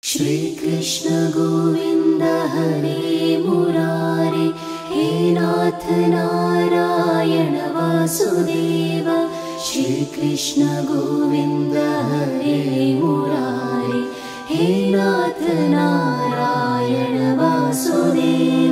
श्री कृष्ण गोविंद हरे मुरारे, हे नाथ नारायण वासुदेव। श्री कृष्ण गोविंद हरे मुरारे, हे नाथ नारायण वासुदेव।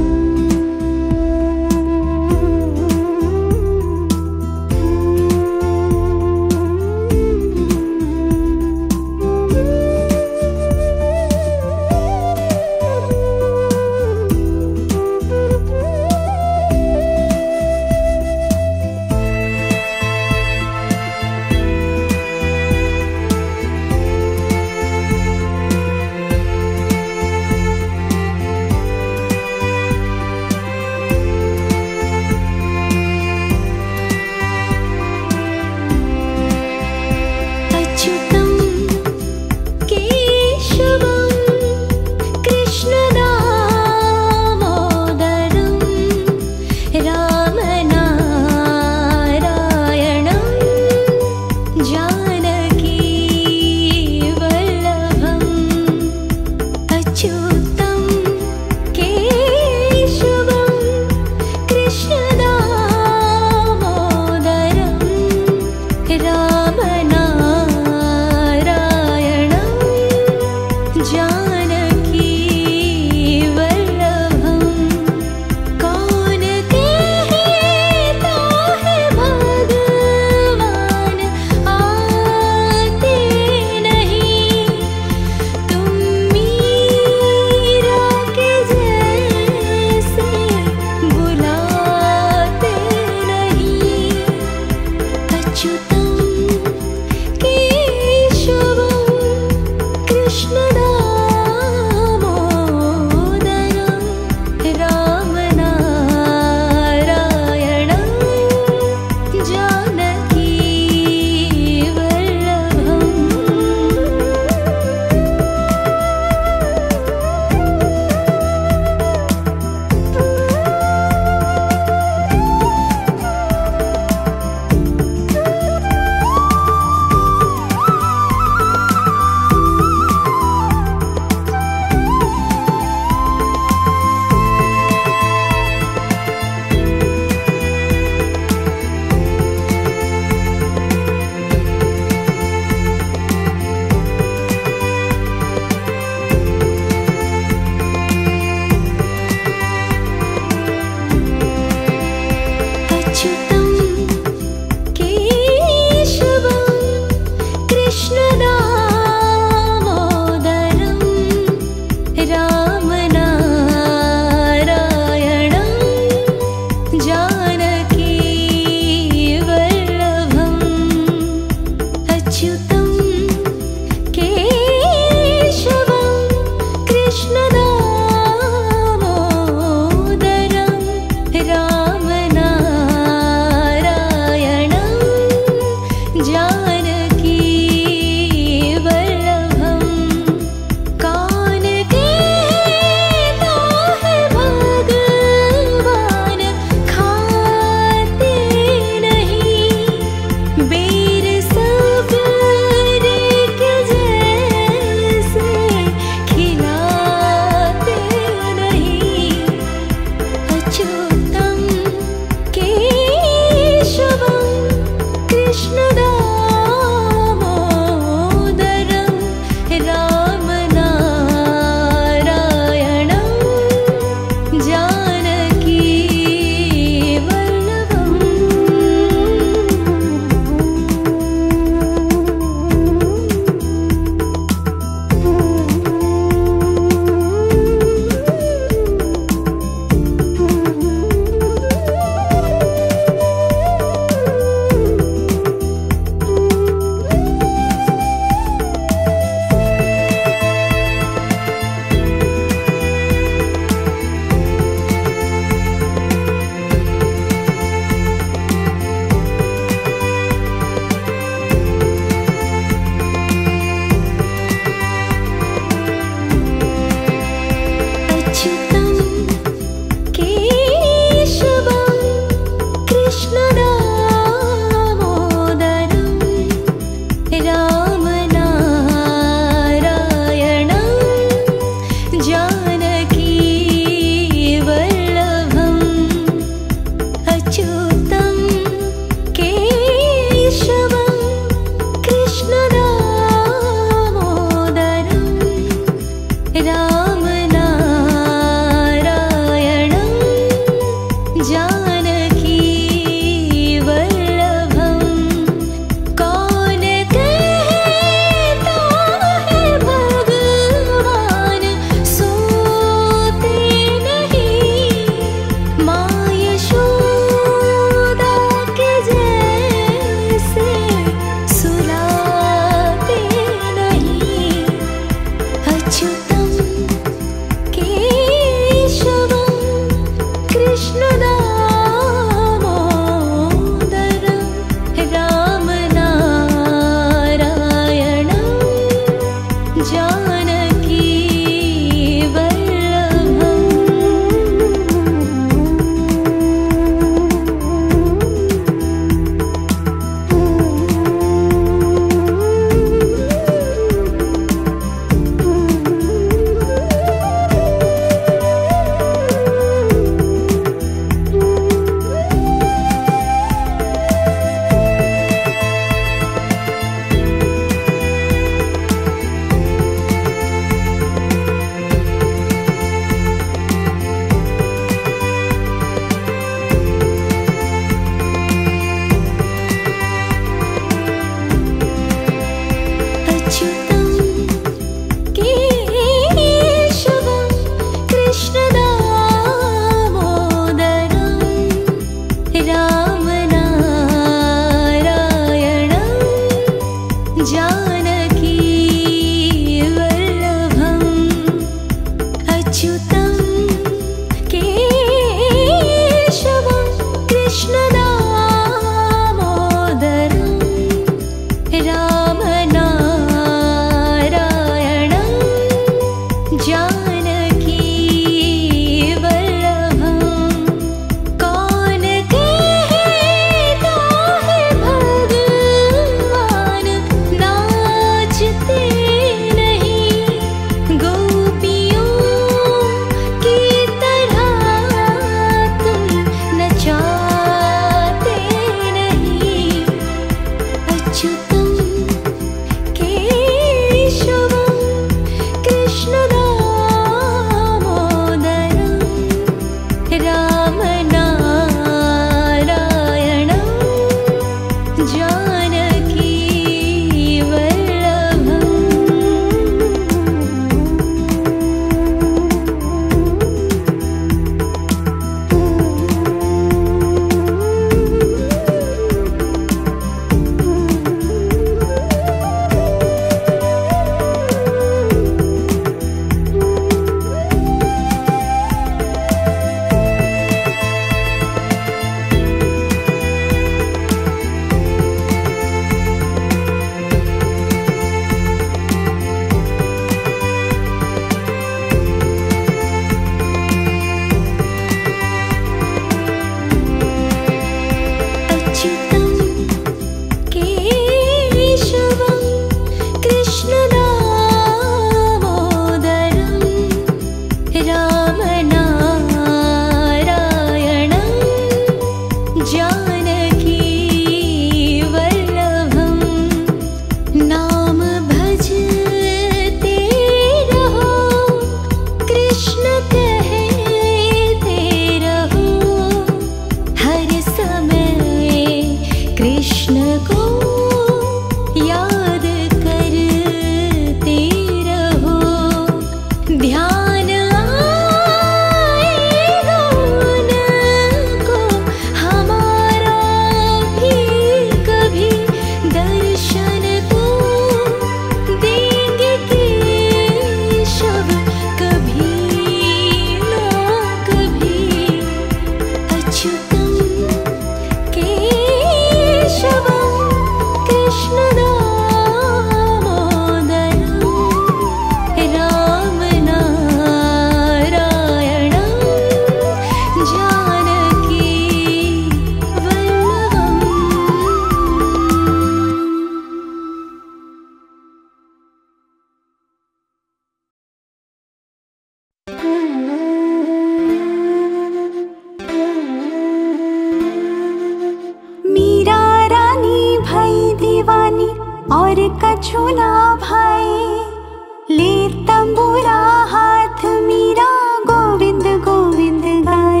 और कछुला भाई ले तंबूरा हाथ मीरा गोविंद गोविंद गाए।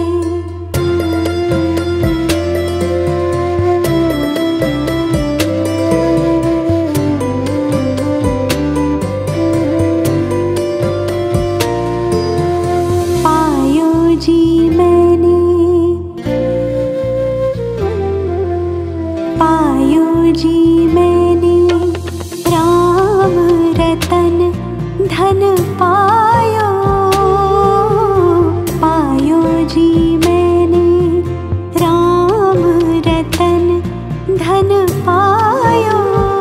धन पायो पायो जी मैंने राम रतन धन पायो।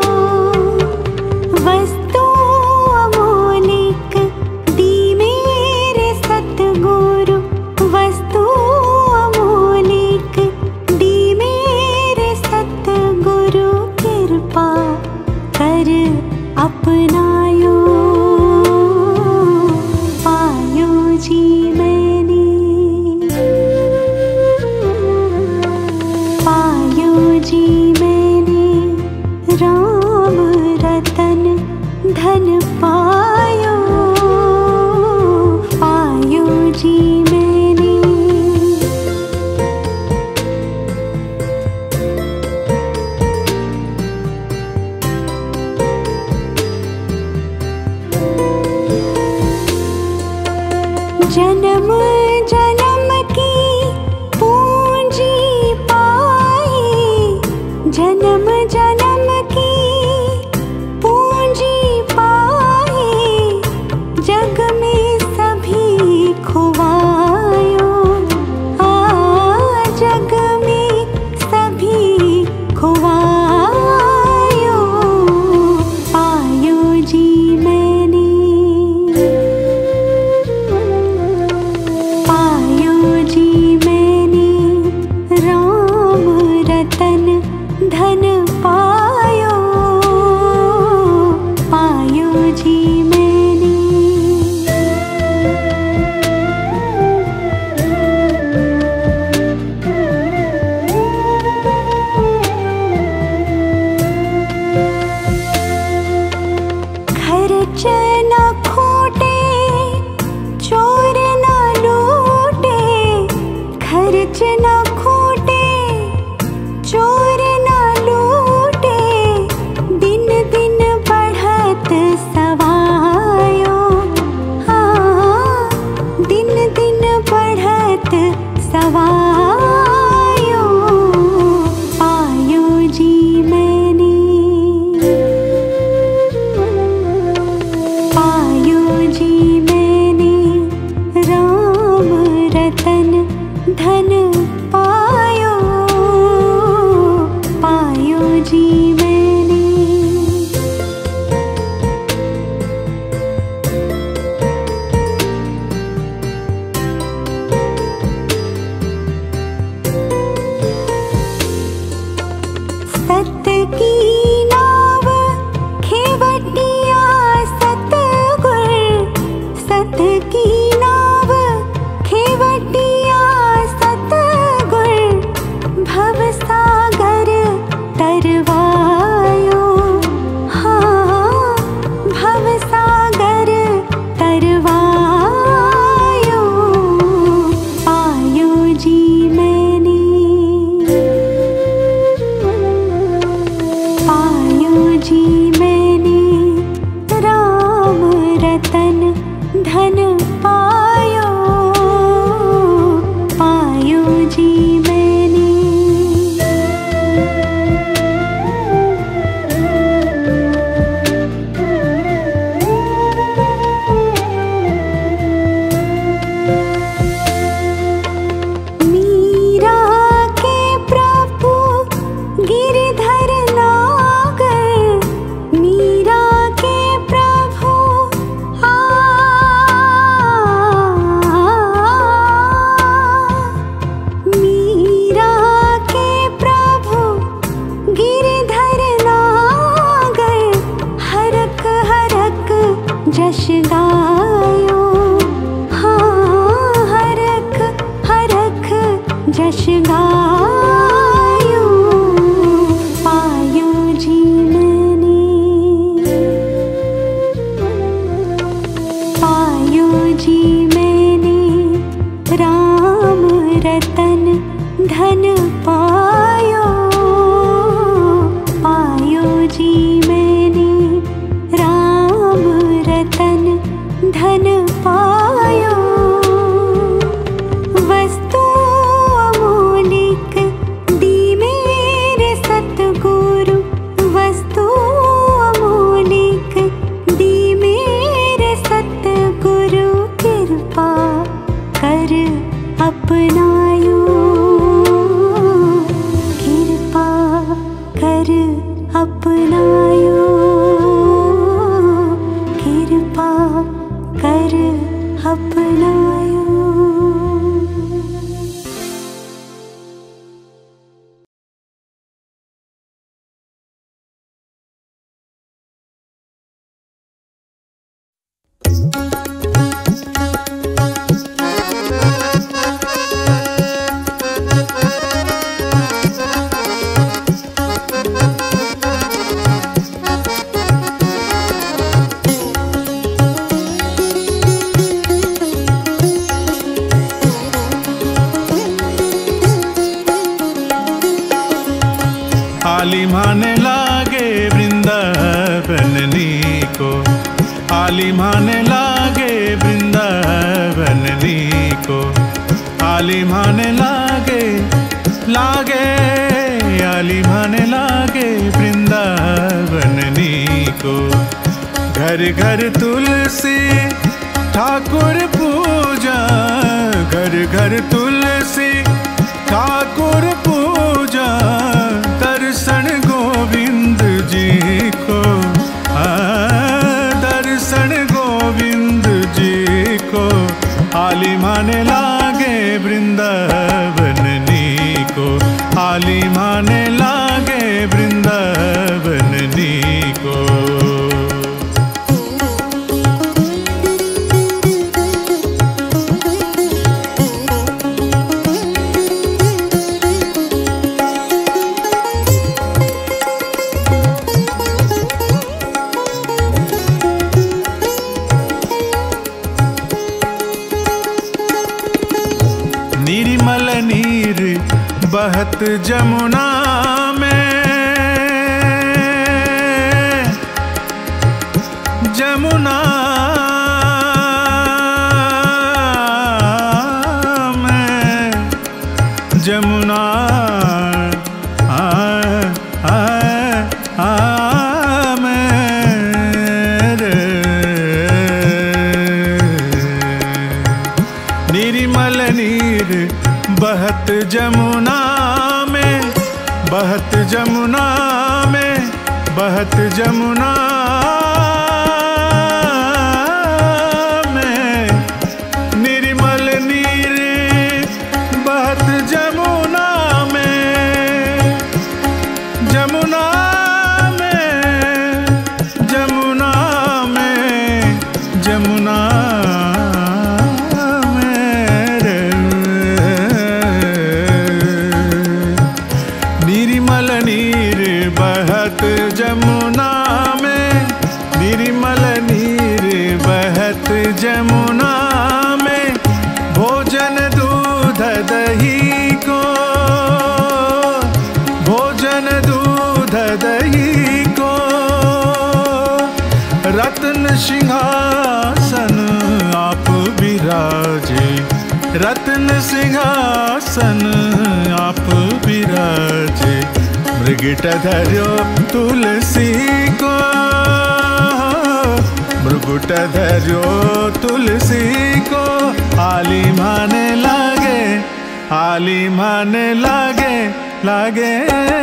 वस्तु अमोलिक दी मेरे सतगुरु वस्तु अमोलिक दी मेरे सतगुरु कृपा कर अपनायो राम रतन धन पायो पायो जी मैंने। जन्म जन्म की पूंजी पाई जन्म जन्म की पूंजी पाई जग में सभी खुवायो जग में सभी खुवायो पायो जी मैंने पायो जी मैंने राम रतन धन पायो पायो जी मैंने। खर्च न खोटे चोर न लूटे खर्च न खोटे चोर न लूटे दिन दिन बढ़त सवायो दिन दिन बढ़त सवायो पायो जी मैंने पायो जी मैंने राम रतन धन पायो पायो जी मैंने। सत की नाव खेवटिया सतगुर सत की नाव खेवटिया सतगुर भवसागर तरवायो भवसागर तरवायो पायो जी मैंने पायो जी मैंने राम रतन धन पायो पायो जी मैंने। मीरा के प्रभु गिरधर नागर मीरा के प्रभु मीरा के प्रभु गिरधर नागर हरक हरक जश गायो हरक हरक जश गायो पायो जी मैंने जी मैंने राम रतन धन पायो, पायो जी मैंने राम रतन धन पायो। वस्तु अमोलिक दी मेरे सतगुरु, वस्तु अमोलिक दी मेरे सतगुरु, कृपा कर अपनायो, कृपा कर अपनायो, कृपा कर अपनायो। आलिमाने लागे वृंदावन नीको, आलिमाने लागे वृंदावन नीको, आलिमाने लागे लागे, आलिमाने लागे वृंदावन नीको। घर घर तुलसी ठाकुर पूजा, घर घर तुलसी ठाकुर पूजा, दर्शन गोविंद जी को, दर्शन गोविंद जी को। आलिमाने लागे वृंदावन नीको, आलिमाने लागे वृंदावन नीको। निर्मल नीर बहत जमुना में, जमुना में, जमुना निर्मल नीर बहत जमुना में, बहत जमुना में, बहत जमुना में। निर्मल नीर बहत जमुना में, जमुना में, जमुना में, जमुना जमुना में, निर्मल नीर बहत जमुना में। भोजन दूध दही को, भोजन दूध दही को, रत्न सिंहासन आप विराजे, रत्न सिंहासन आप विराजे। मृगट धर्यो तुलसी को, मृगट धर्यो तुलसी को। आलिमाने लागे, आलिमाने लागे लागे,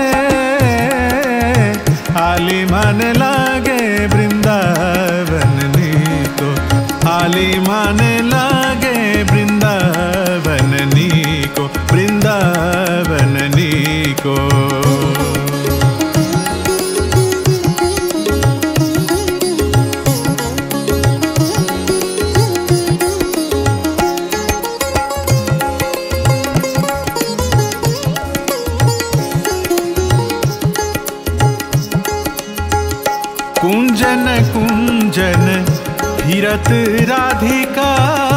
आलिमाने लागे वृंदावन नीको, आलिमाने लागे वृंदावन नीको, वृंदावन नीको। कुंजन कुंजन फिरत राधिका,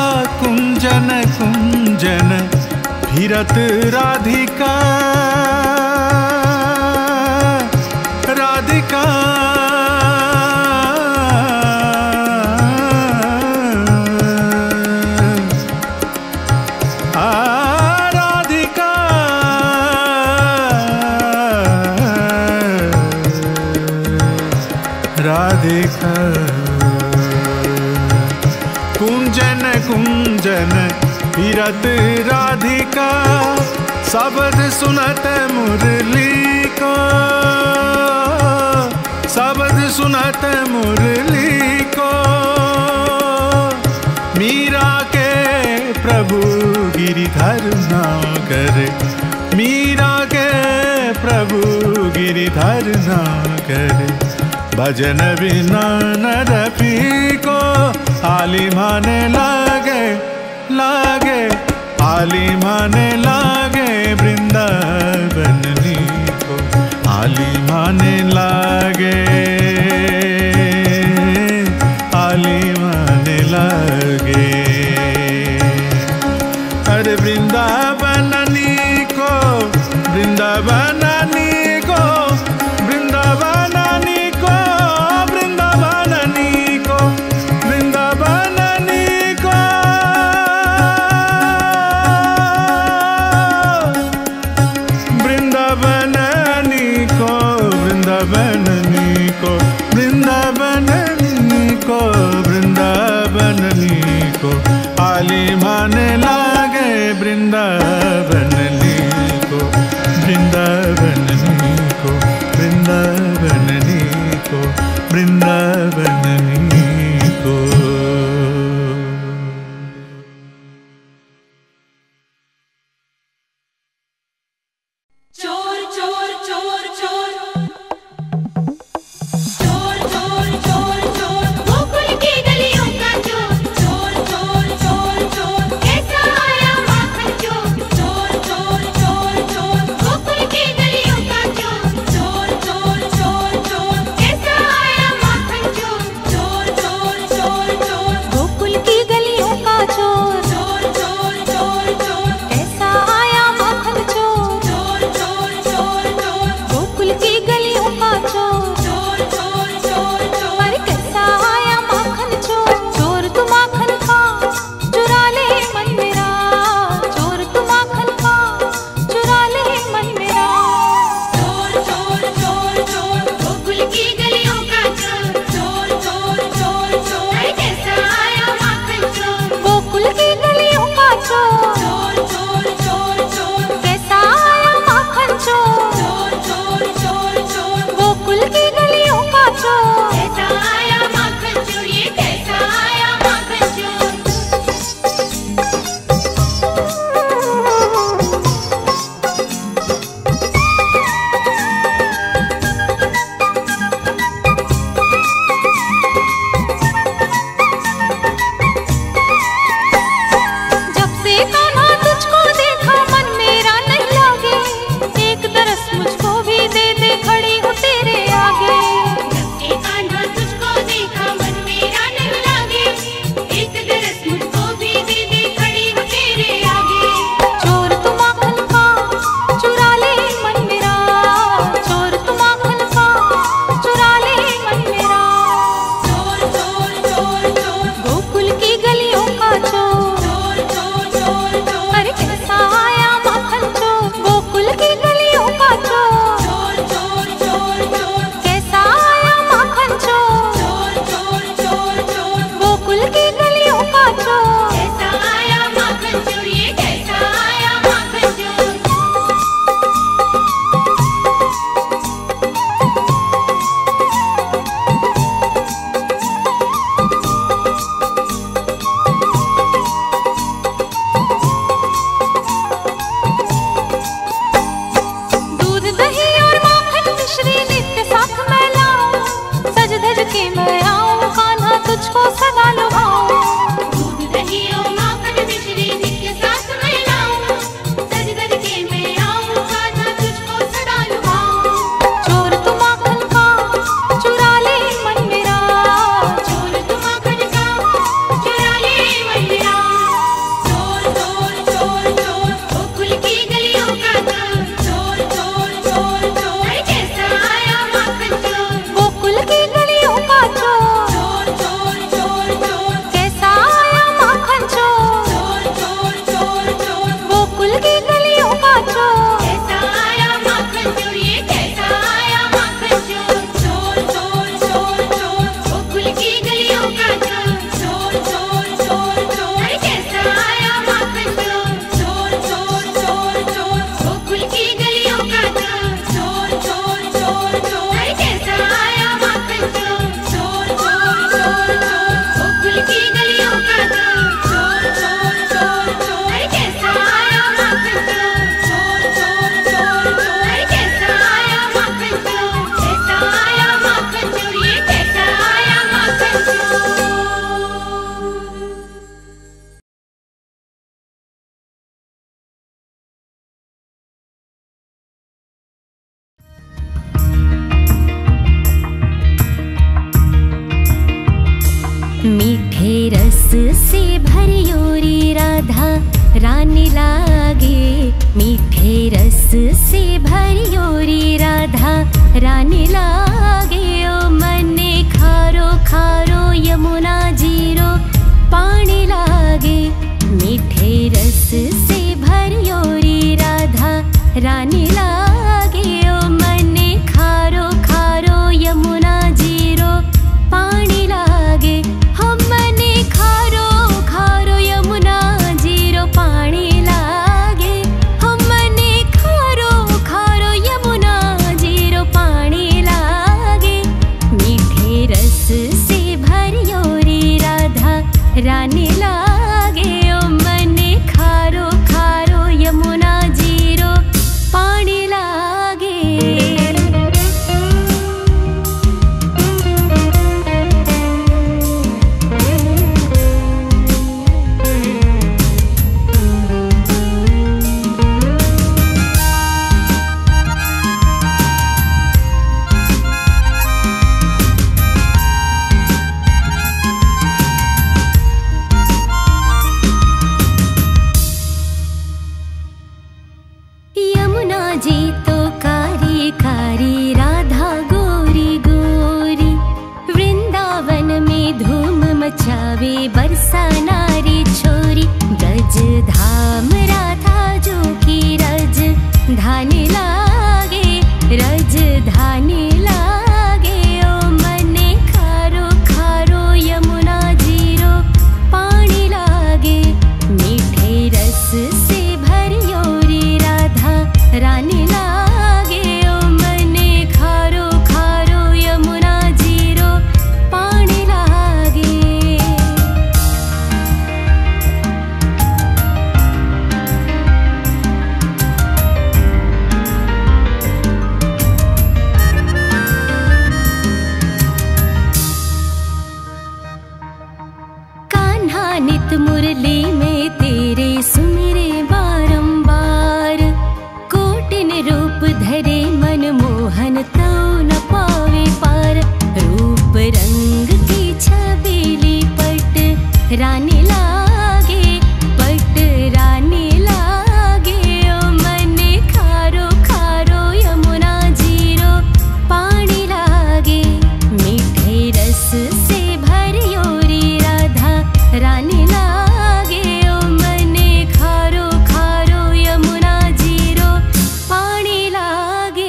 फिरत राधिका राधिका राधिका राधिका कुंजन कुंजन फिरत राधिका शब्द सुनत मुरली को शब्द सुनत मुरली को मीरा के प्रभु गिरिधर नागर मीरा के प्रभु गिरिधर नागर भजन बिना नर फीको आली माने लागे लागे आली माने लागे वृंदावन नीको आली माने लागे आली माने लागे अरे वृंदावन नीको वृंदावन नीको वृंदावन नीको वृंदावन नीको वृंदावन नीको वृंदावन नीको वृंदावन नीको वृंदावन नीको वृंदावन नीको आली माने लागे वृंदावन नीको वृंदावन नीको वृंदावन नीको वृंदावन नीको चोर चोर चोर चोर चोर चोर चोर चोर गोकुल की गलियों का चोर चोर चोर चोर चोर मीठे रस से भरियोरी राधा रानी लागे। मीठे रस से भरियोरी राधा रानी लागे। ओ मने खारो खारो यमुना जीरो पानी लागे। मीठे रस से भरियोरी राधा रानी लागे। ओ मने खारो खारो यमुना जीरो पानी लागे। हम मने खारो खारो यमुना जीरो पानी लागे। हम मने खारो खारो यमुना जीरो पानी लागे। मीठे रस से भरियोरी राधा रानी लागे। ओ मने खारो खारो यमुना जीरो पानी लागे। यमुना जी तो कारी कारी राधा गोरी गोरी। वृंदावन में धूम मचावे बरसा नारी छोरी। ब्रज धाम राधा जो की रज धानी लागे। रज धानी लागे। ओ मने खारो खारो यमुना जीरो पानी लागे। मीठे रस से भरियोरी राधा रानी लागे। ओ मने खारो खारो यमुना जीरो पानी लागे। कान्हा नित मुरली में तेरे सुमिरे बारंबार। कोटिन रूप धरे मन मोहन तो न पावे पार। रूप रंग की छबीली पट रानी लागे। पट रानी लागे। ओ मने खारो खारो यमुना जीरो पानी लागे। मीठे रस से भरियोरी राधा रानी लागे। ओ मने खारो खारो यमुना जीरो पानी लागे।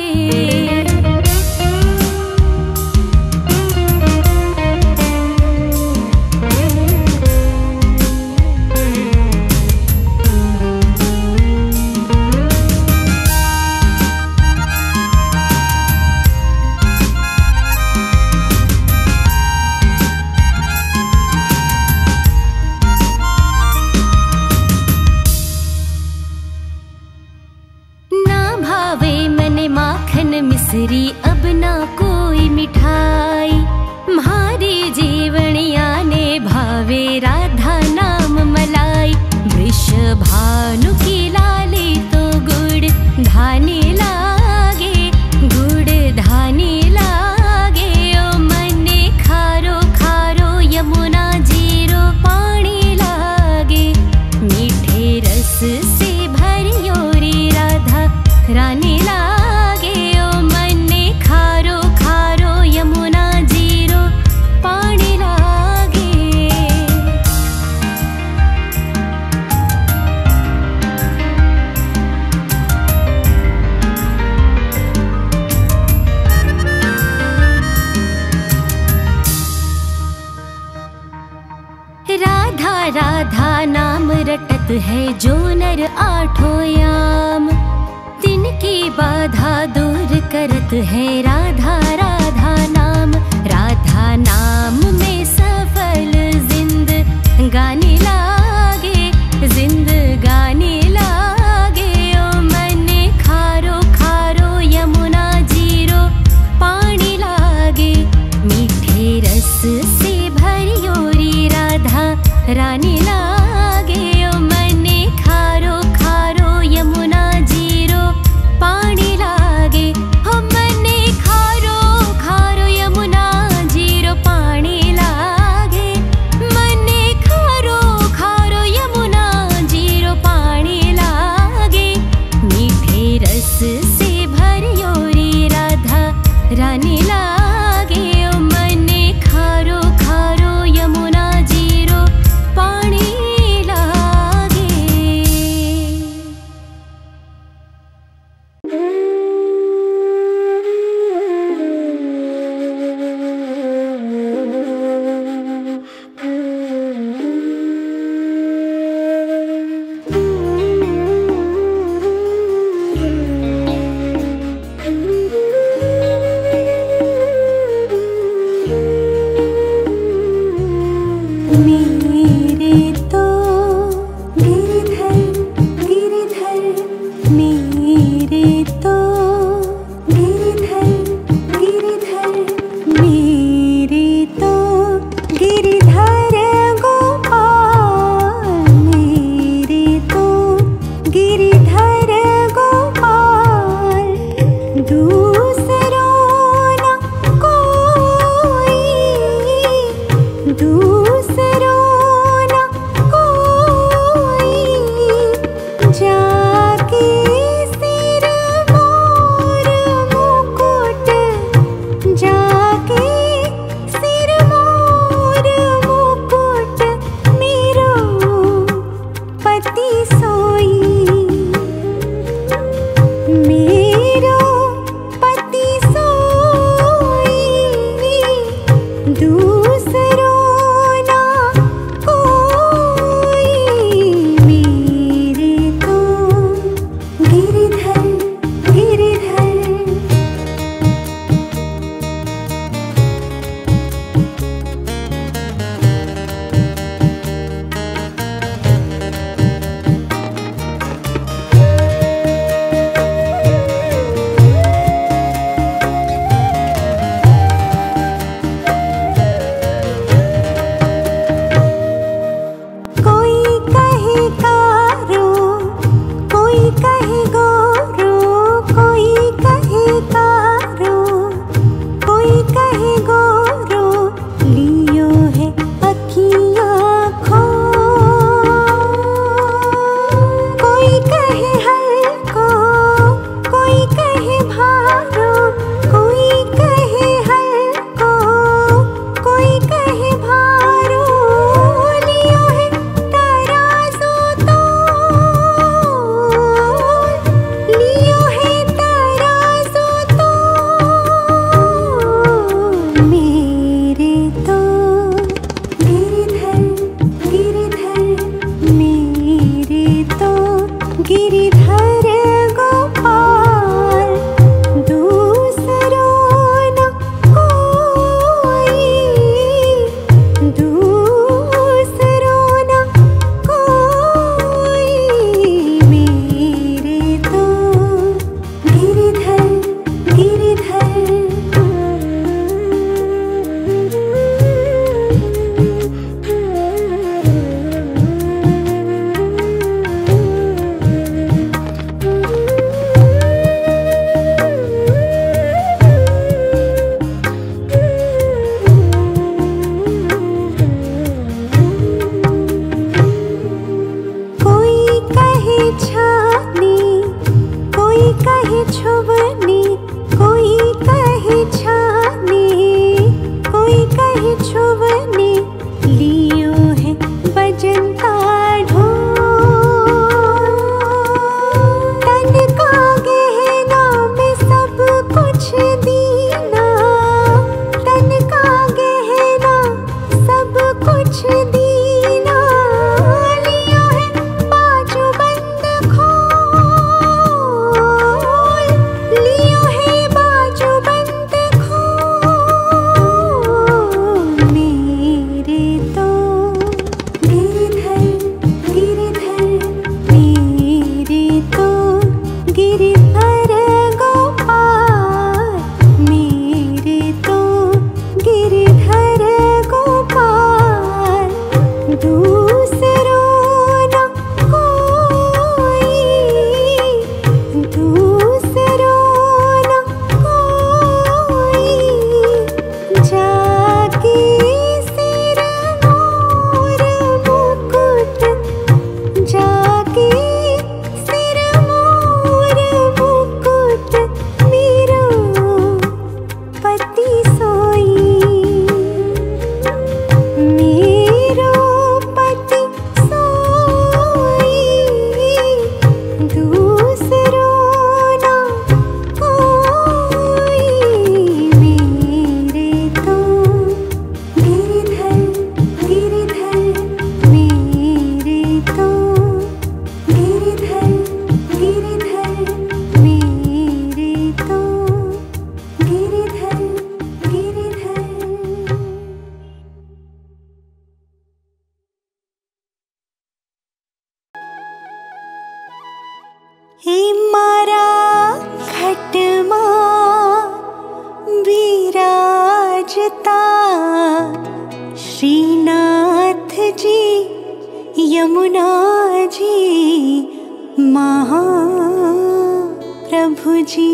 ना भावे मने माखन मिसरी अब ना कोई मिठाई। म्हारी जीवनिया ने भावे राधा नाम मलाई। वृषभानु की लाली तो गुड़ धानी लागे। गुड़ धानी लागे। ओ मने खारो खारो यमुना जीरो पानी लागे। मीठे रस से भरियोरी राधा रानी लागे। ओ मने खारो खारो यमुना जीरो पानी लागे। राधा राधा नाम रटत है जो नर आठों याम। तिनकी बाधा दूर करत है राधा राधा नाम। राधा नाम में सफल जिंदगानी लागे। जिंदगानी लागे। ओ मने खारो खारो यमुना जीरो पानी लागे। मीठे रस से भरियोरी राधा रानी लागे। ओ मने खारो खारो यमुना जीरो पानी लागे। हम मने खारो खारो यमुना जीरो पानी लागे। मने मेरे तो गिरधर गिरधर, मेरे तो गिरधर गिरधर, मेरे तो गिरधर गोपाल, मेरे तो गिरधर गोपाल। दूसरों न कोई, दूसरों न कोई, जाके सिर मोर मुकुट, जाके सिर मोर मुकुट, मेरो पति सोई, मेरो पति सोई। दूसरों ना कोई, मेरे तो गिरधर गिरधर। कोई कहे कारो, कोई कहे गोरो, कोई कहे कारो, कोई कहे गोरो, लियो है अखियाँ खो। कोई कहे हल्को, कोई कहे भारो, कोई कहे हल्को, कोई कहे भारो, लियो है तराजू तोल, लियो है तराजू तोल। मेरे तो गिरधर गिरधर, मेरे तो गिरधर गोपाल। दूसरों न कोई, दूसरों न कोई, मेरे तो गिरधर गिरधर। कोई कहे छानी, कोई कहे छुबनी, कोई कहे छानी, कोई कहे छुबनी, लियो है बजंता ढोल। तन का गहना में सब कुछ दीना, तन का गहना सब कुछ दीना, लियो है बाजूबंद खोल, लियो है बाजूबंद खोल। मेरे तो गिरधर गिरधर, मेरे तो गिरधर गोपाल, मेरे तो गिरधर गोपाल। दूसरों न कोई, दूसरों न कोई, जाके सिर मोर मुकुट, जाके सिर मोर मुकुट, मेरो पति सोई, मेरो पति यमुना जी महाप्रभु जी।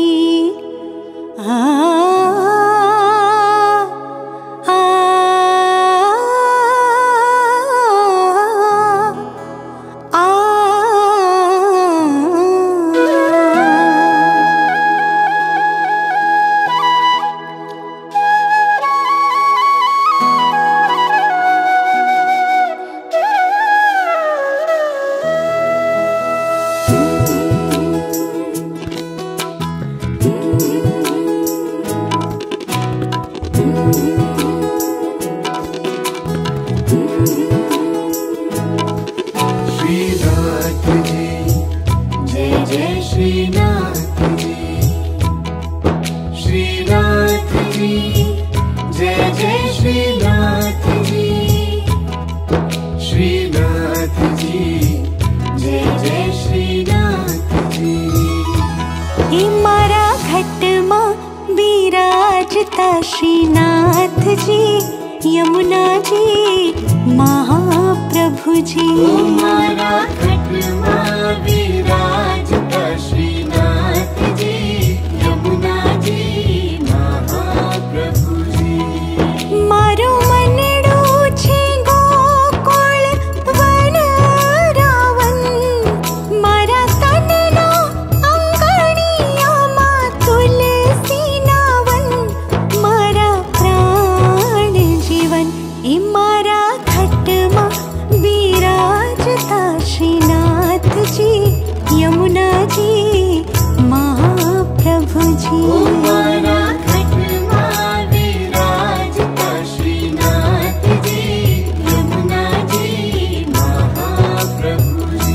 श्रीनाथ जी यमुना जी महाप्रभु जी। हमारा खटमा विराजता श्रीनाथ जी यमुना जी महाप्रभु जी। मारो मनडो छे गोकुल वन रावण, मारा तननो अंगणिया मा तुलसी नावन, मारा प्राण जीवन ए मारा खटमा विराजता श्रीनाथ जी यमुना जी महाप्रभु जी। हमारा खटमा विराजता श्रीनाथ जी यमुना जी महाप्रभु जी।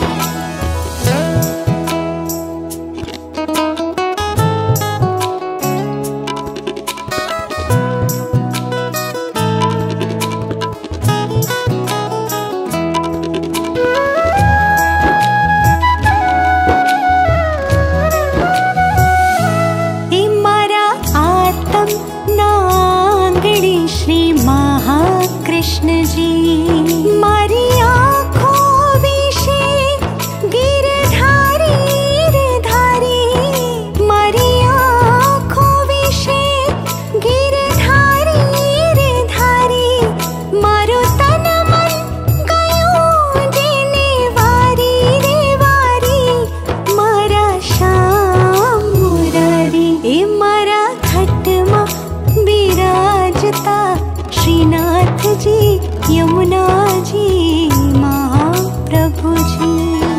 कृष्ण जी मारी आँखों विषे गिरधारी रे धारी, मारी आँखों विषे गिरधारी रे धारी, मारो तन मन गयो जेने वारी रे वारी, मारा श्याम मुरारी ए मारा खटमा विराजता श्रीनाथ जी यमुना जी महाप्रभु जी।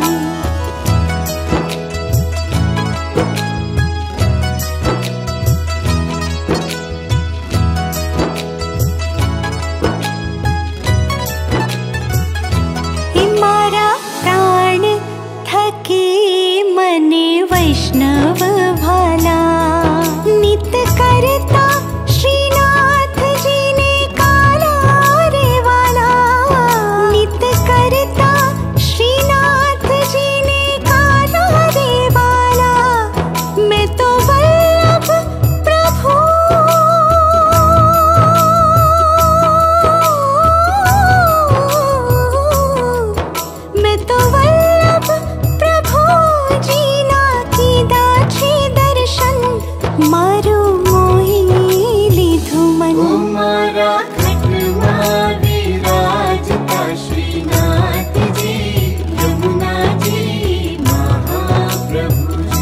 मारा प्राण थके मने वैष्णव भाला, नित करता श्रीनाथ जी ने काला रे वाला, नित करता श्रीनाथ जी ने काला रे वाला, मैं तो वल्लभ प्रभु मैं तो वल्लभ प्रभु जी ना की दाछे दर्शन, मारो मोहिली धुमन। हमारा खटमा विराजता श्रीनाथ जी यमुना जी महाप्रभु जी।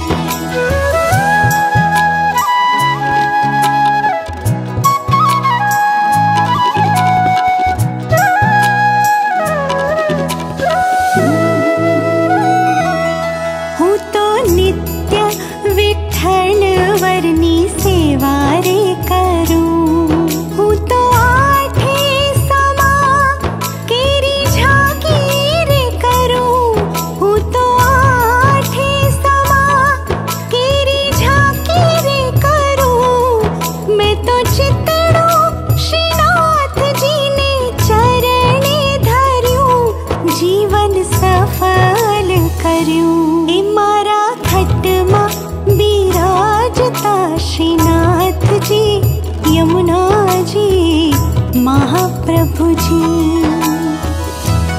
हूँ तो नित्य विठ्ठल वर्णी सेवा रे करूं, हूँ तो आठे समा केरी झांकी रे करूं, हूँ तो आठे समा केरी झांकी रे करूं, मैं तो चितड़ो श्रीनाथ जी ने चरणे धर्यूं, जीवन सफल कर्यूं ए मारा खटमा विराजता श्रीनाथ जी यमुना जी महाप्रभु जी।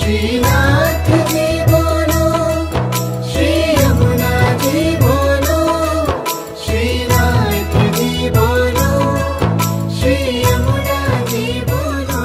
श्रीनाथ जी बोलो, श्री यमुना जी बोलो, श्रीनाथ जी बोलो, श्री यमुना जी बोलो।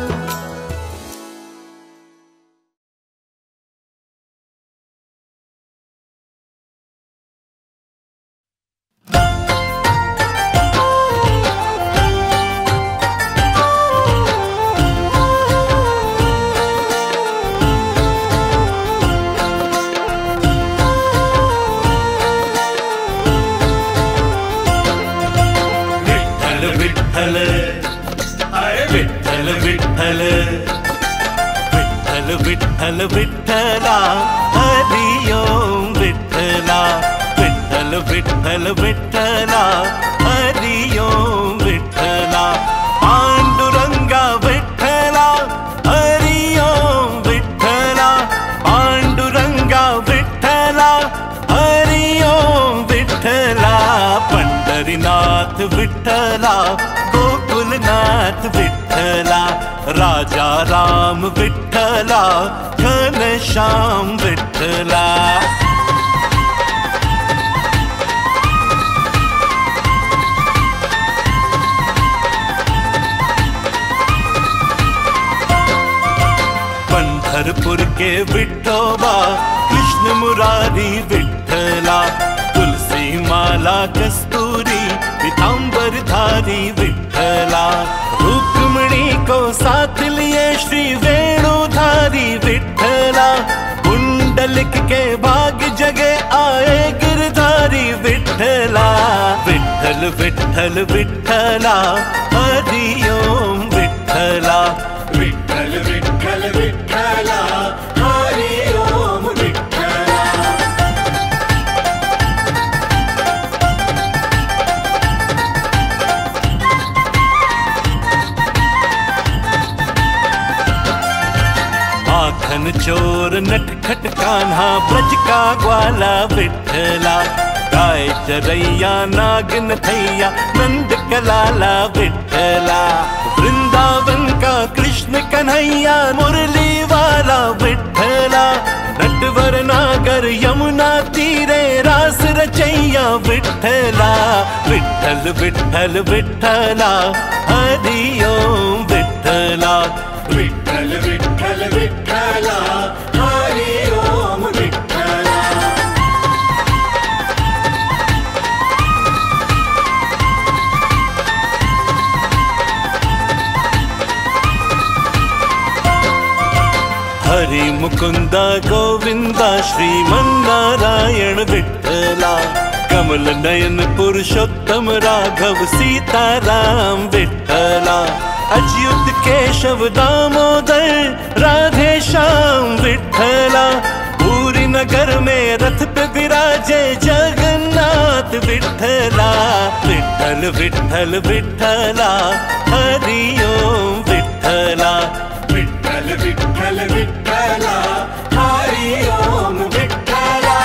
विठ्ठल विठ्ठल विठ्ठल विठ्ठल विठ्ठल विठ्ठला हरि ओम विठ्ठला विठ्ठल विठ्ठल विठ्ठला हरि ओम विठ्ठला पांडुरंगा विठ्ठला हरि ओम विठ्ठला पांडुरंगा विठ्ठला हरि ओम विठ्ठला पंढरीनाथ विठ्ठला गोकुलनाथ विठ्ठला राजा राम विठ्ठला घनश्याम विठ्ठला पंढरपुर के विठोबा कृष्ण मुरारी विठ्ठला तुलसी माला कस्तूरी पीतांबर धारी विठ्ठला रुक्मिणी को साथ लिए श्री वेणुधारी विठ्ठला कुंडलिक के भाग जगे आए गिरधारी विठ्ठला विठ्ठल विठ्ठल विठ्ठला हरि ओम विठ्ठला विठ्ठल विठ्ठल विठ्ठला हरि ओम विठ्ठला माखन चोर नटखट कान्हा ब्रज का ग्वाला विठ्ठला गाय चरैया नागन थैया नंद कलाला विठ्ठला वृंदावन का कृष्ण कन्हैया मुरली वाला विठ्ठला नटवर नागर यमुना तीरे रास रचैया विठ्ठला विठ्ठल विठ्ठल विठ्ठला हरि ओम विठ्ठला विठ्ठल विठ्ठल विठ्ठला हरि ओम विठ्ठला हरि मुकुंदा गोविंदा श्रीमन्नारायण विठ्ठला कमल नयन पुरुषोत्तम राघव सीताराम विठ्ठला अच्युत केशव दामोदर राधे श्याम विठ्ठला पूरी नगर में रथ पे विराजे जगन्नाथ विठ्ठला विठ्ठल विठ्ठल विठ्ठला हरि ओम विठ्ठला विठ्ठल विठ्ठल विठ्ठला हरि ओम विठ्ठला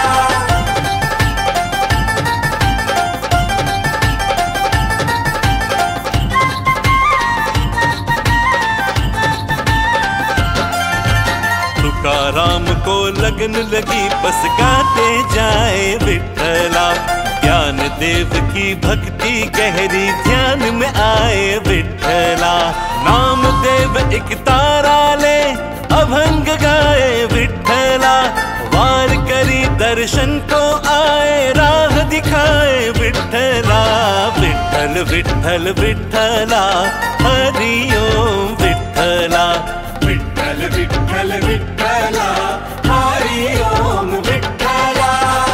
तुकाराम को लगन लगी बस गाते जाए विठ्ठला ज्ञान देव की भक्ति गहरी ध्यान में आए विठ्ठला नाम देव एक तारा ले अभंग गाए विठ्ठला वार करी दर्शन को आए राह दिखाए विठ्ठला विठ्ठल विठ्ठल विठ्ठला हरि ओम विठ्ठला विठ्ठल विठ्ठल विठ्ठला हरि ओम विठ्ठला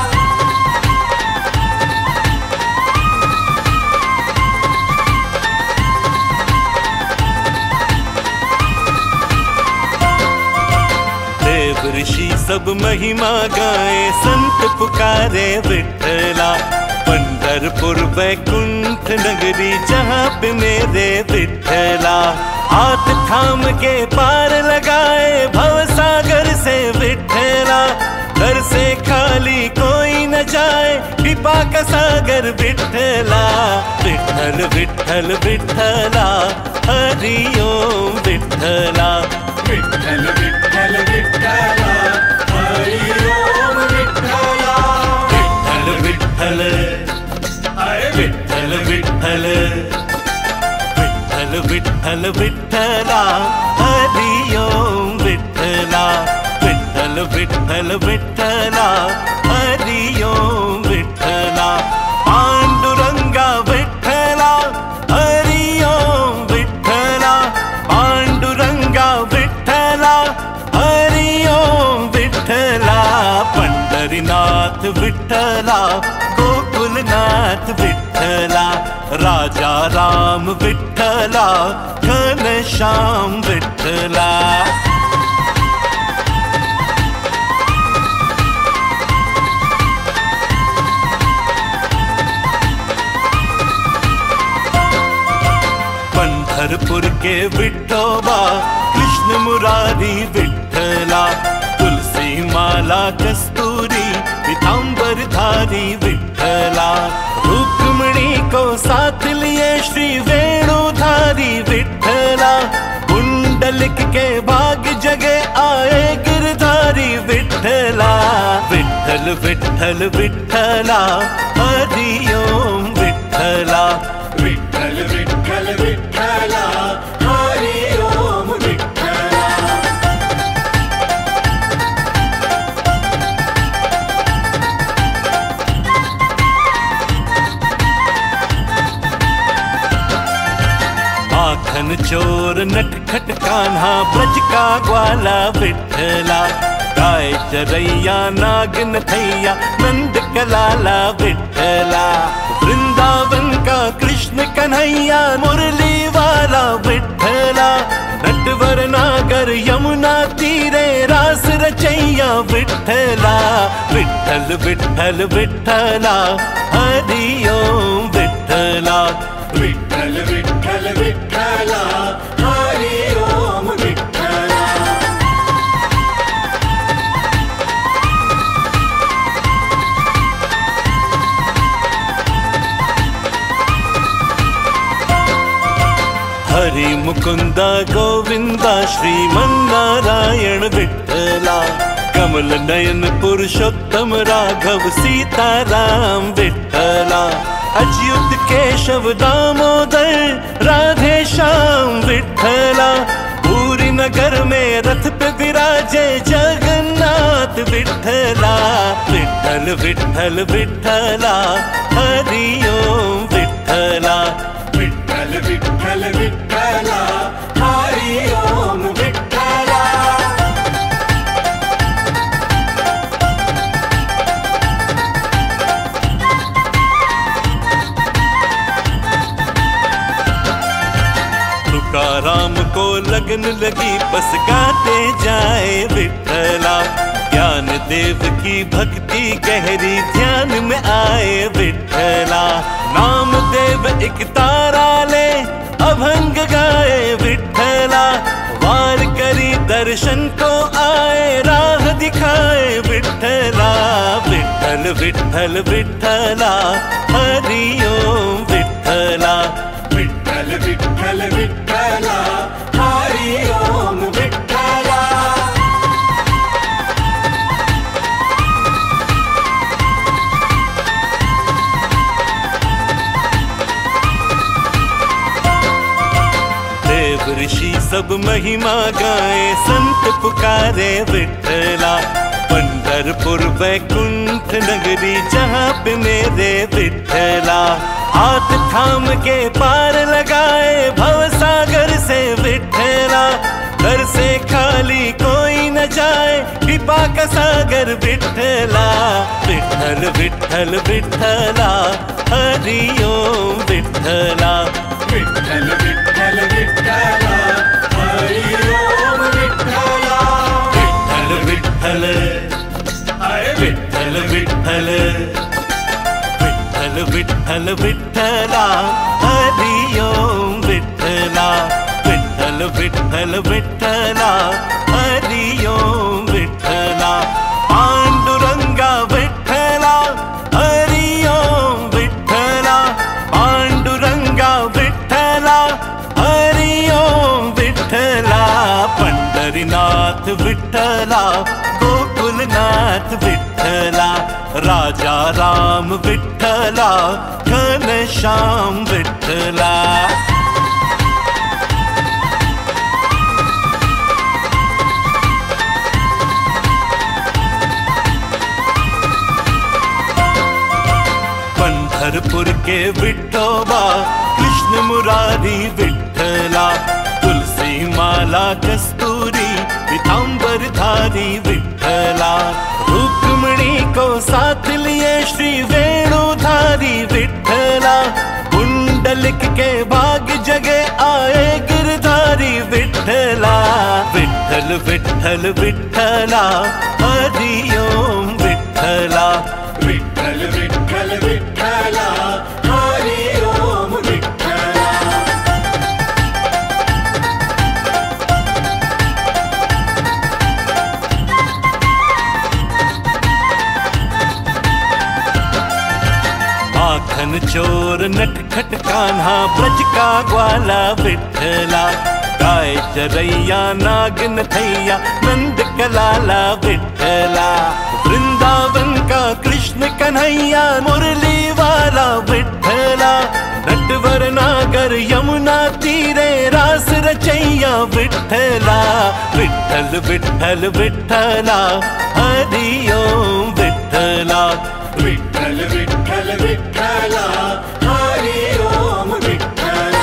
देव ऋषि सब महिमा गाए संत पुकारे विठ्ठला पंढरपुर वैकुंठ नगरी जहाँ पे मेरे विठ्ठला हाथ थाम के पार लगाए भवसागर से विठ्ठला घर से खाली कोई न जाए कृपा का सागर विठ्ठला विठ्ठल विठ्ठल विठ्ठला हरि ओम विठ्ठला विठ्ठल विठ्ठल विठ्ठला विठ्ठल विठ्ठला हरि ओम विठ्ठला विठ्ठल विठ्ठल विठ्ठला हरि ओम विठ्ठला पांडुरंगा विठ्ठला हरि ओम विठ्ठला पांडुरंगा विठ्ठला हरि ओम विठ्ठला पंढरीनाथ विठ्ठला गोकुलनाथ विठ्ठला राजा राम विठ्ठला घनश्याम विठ्ठला पंढरपुर के विठोबा कृष्ण मुरारी विठ्ठला तुलसी माला कस्तूरी पीतांबर धारी विठ्ठला रुक्मिणी को साथ लिए श्री वेणुधारी विठ्ठला कुंडलिक के भाग जगे आए गिरधारी विठ्ठला विठ्ठल विठ्ठल विठ्ठला हरि ओम विठ्ठला विठ्ठल विठ्ठल विठ्ठला हरि ओम विठ्ठला माखन चोर नटखट कान्हा ब्रज का ग्वाला विठ्ठला गाय चरैया नाग नथैया नंद कलाला विठ्ठला वृंदावन का कृष्ण कन्हैया मुरली वाला विठ्ठला नटवर नागर यमुना तीरे रास रचैया विठ्ठला विठ्ठल विठ्ठल विठ्ठला हरि ओम विठ्ठला विठ्ठल विठ्ठल विठ्ठला हरि ओम विठ्ठला हरि मुकुंदा गोविंदा श्रीमन्नारायण विठ्ठला कमल नयन पुरुषोत्तम राघव सीताराम विठ्ठला अच्युत केशव दामोदर राधे श्याम विठ्ठला पूरी नगर में रथ पे विराजे जगन्नाथ विठ्ठला विठ्ठल विठ्ठल विठ्ठला हरि ओम विठ्ठला विठ्ठल विठ्ठल विठ्ठला हरि ओम विठ्ठला तुकाराम को लगन लगी बस गाते जाए विठ्ठला ज्ञान देव की भक्ति गहरी ध्यान में आए विठ्ठला नाम देव एक तारा ले अभंग गाए विठ्ठला वार करी दर्शन को आए राह दिखाए विठ्ठला विठ्ठल विठ्ठल विठ्ठला हरि ओम विठ्ठला विठ्ठल विठ्ठल विठ्ठला हरि ओम विठ्ठला देव ऋषि सब महिमा गाए संत पुकारे विठ्ठला पंढरपुर वैकुंठ नगरी जहाँ पे मेरे विठ्ठला हाथ थाम के पार लगाए भव सागर से विठ्ठला घर से खाली कोई न जाए कृपा का सागर विठ्ठला विठ्ठल विठ्ठल विठ्ठला हरि ओम विठ्ठला विठ्ठल विठ्ठल विठ्ठला हरि ओम विठ्ठला विठ्ठल विठ्ठल विठ्ठल विठ्ठल विठ्ठल विठ्ठल विठ्ठला हरि ओम विठ्ठला विठ्ठल विठ्ठल विठ्ठला हरि ओम विठ्ठला पांडुरंगा विठ्ठला हरि ओम विठ्ठला पांडुरंगा विठ्ठला हरि ओम विठ्ठला पंढरीनाथ विठ्ठला गोकुलनाथ विठ्ठला राजा राम विठ्ठला घनश्याम विठ्ठला के विठोबा कृष्ण मुरारी विठ्ठला, तुलसी माला कस्तूरी पीतांबर धारी विठ्ठला, रुक्मिणी को साथ लिए श्री वेणुधारी विठ्ठला, कुंडलिक के भाग जगे आए गिरधारी विठ्ठला। विठ्ठल विठ्ठल विठ्ठला हरि ओम विठ्ठला, विठ्ठल विठ्ठल विठ्ठला हरि ओम विठ्ठला। माखन चोर नटखट कान्हा ब्रज का ग्वाला विठ्ठला, गाय चरैया नागिन थैया नंद कलाला विठ्ठला, वृंदावन का कृष्ण कन्हैया मुरली वाला विठ्ठला, नटवर नागर यमुना तीरे रास रचैया विठ्ठला। विठ्ठल विठ्ठल विठ्ठला हरि ओम विठ्ठला, विठ्ठल विठ्ठल विठ्ठला हरि ओम विठ्ठला।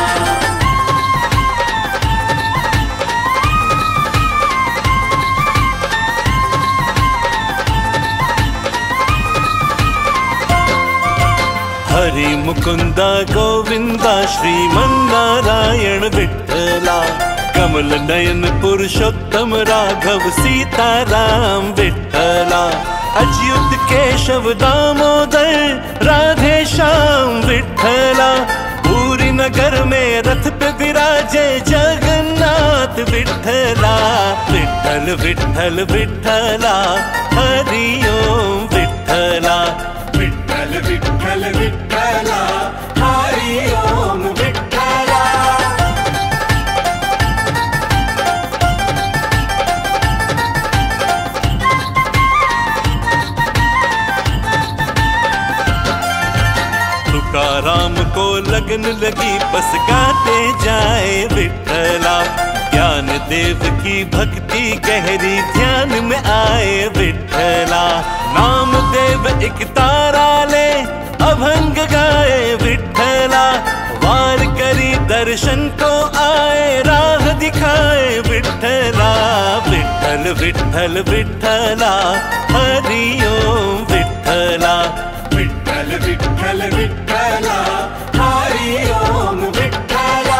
हरि मुकुंदा गोविंदा श्रीमन्नारायण विठ्ठला, कमल नयन पुरुषोत्तम राघव सीताराम विठ्ठला, अच्युत केशव दामोदर राधे श्याम विठ्ठला, पूरी नगर में रथ पे विराजे जगन्नाथ विठ्ठला। विठ्ठल विठ्ठल विठ्ठला हरि ओम विठ्ठला, विठ्ठल विठ्ठल विठ्ठला हरि ओम विठ्ठला। तुकाराम को लगन लगी बस गाते जाए विठ्ठला, ज्ञान देव की भक्ति गहरी ध्यान में आए विठ्ठला, नाम देव एक तारा ले अभंग गाए विठ्ठला, वार करी दर्शन को आए राह दिखाए विठ्ठला। विठ्ठल विठ्ठल विठ्ठला हरि ओम विठ्ठला, विठ्ठल विठ्ठल विठ्ठला हरि ओम विठ्ठला।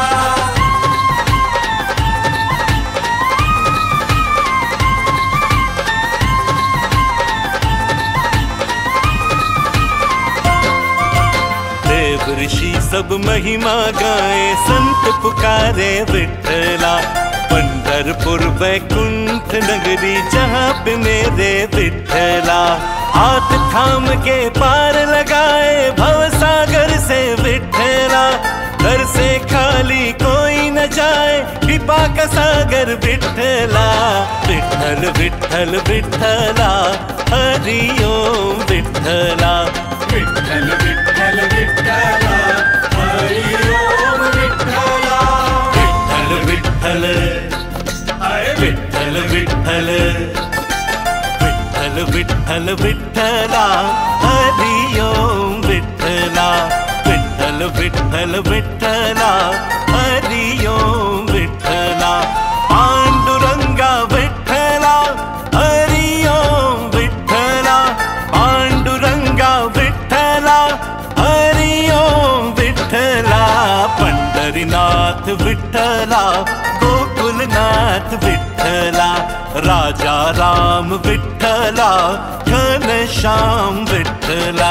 देव ऋषि सब महिमा गाए संत पुकारे विठ्ठला, पंढरपुर वैकुंठ नगरी जहाँ पे मेरे विठ्ठला, हाथ थाम के पार लगाए भवसागर से विठ्ठला, घर से खाली कोई न जाए कृपा का सागर विठ्ठला। विठ्ठल विठ्ठल विठ्ठला हरि ओम विठ्ठला, विठ्ठल विठ्ठल विठ्ठला हरि ओम विठ्ठला। विठ्ठल विठ्ठल विठ्ठल विठ्ठल विठ्ठल विठ्ठल विठ्ठला हरि ओम विठ्ठला, विठ्ठल विठ्ठल विठ्ठला हरि ओम विठ्ठला, पांडुरंगा विठ्ठला हरि ओम विठ्ठला, पांडुरंगा विठ्ठला हरि ओम विठ्ठला, पंढरीनाथ विठ्ठला गोकुलनाथ विठ्ठला, राजा राम विठ्ठला घनश्याम विठ्ठला।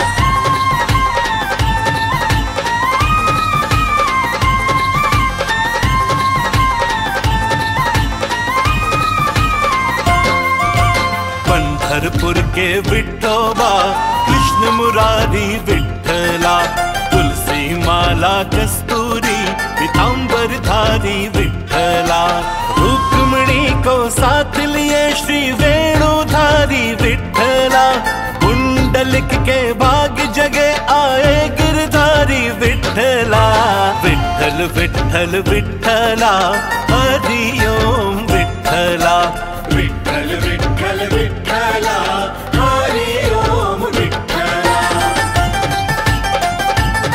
पंढरपुर के विठोबा कृष्ण मुरारी विठ्ठला, तुलसी माला कस्तूरी पीतांबर धारी विठ्ठला, रुक्मिणी को साथ लिए श्री वेणुधारी विठ्ठला, कुंडलिक के भाग जगे आए गिरधारी विठ्ठला। विठ्ठल विठ्ठल विठ्ठला हरि ओम विठ्ठला, विठ्ठल विठ्ठल विठ्ठला हरि ओम विठ्ठला।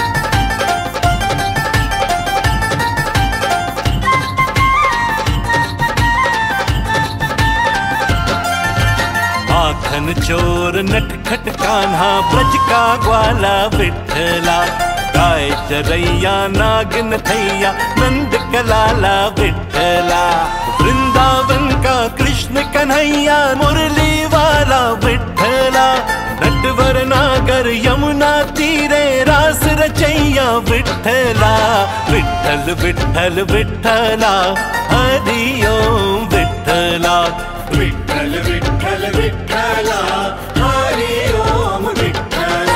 माखन चोर नटखट कान्हा ब्रज का ग्वाला विठला, गाय चरैया नागिन थैया नंद कलाला विठला, वृंदावन का कृष्ण कन्हैया मुरली वाला विठला, नटवर नागर यमुना तीरे रास रचैया विठला, विठल विठल विठला हरि ओम विठला, विठ्ठल विठ्ठल विठ्ठला हरि ओम विठ्ठला।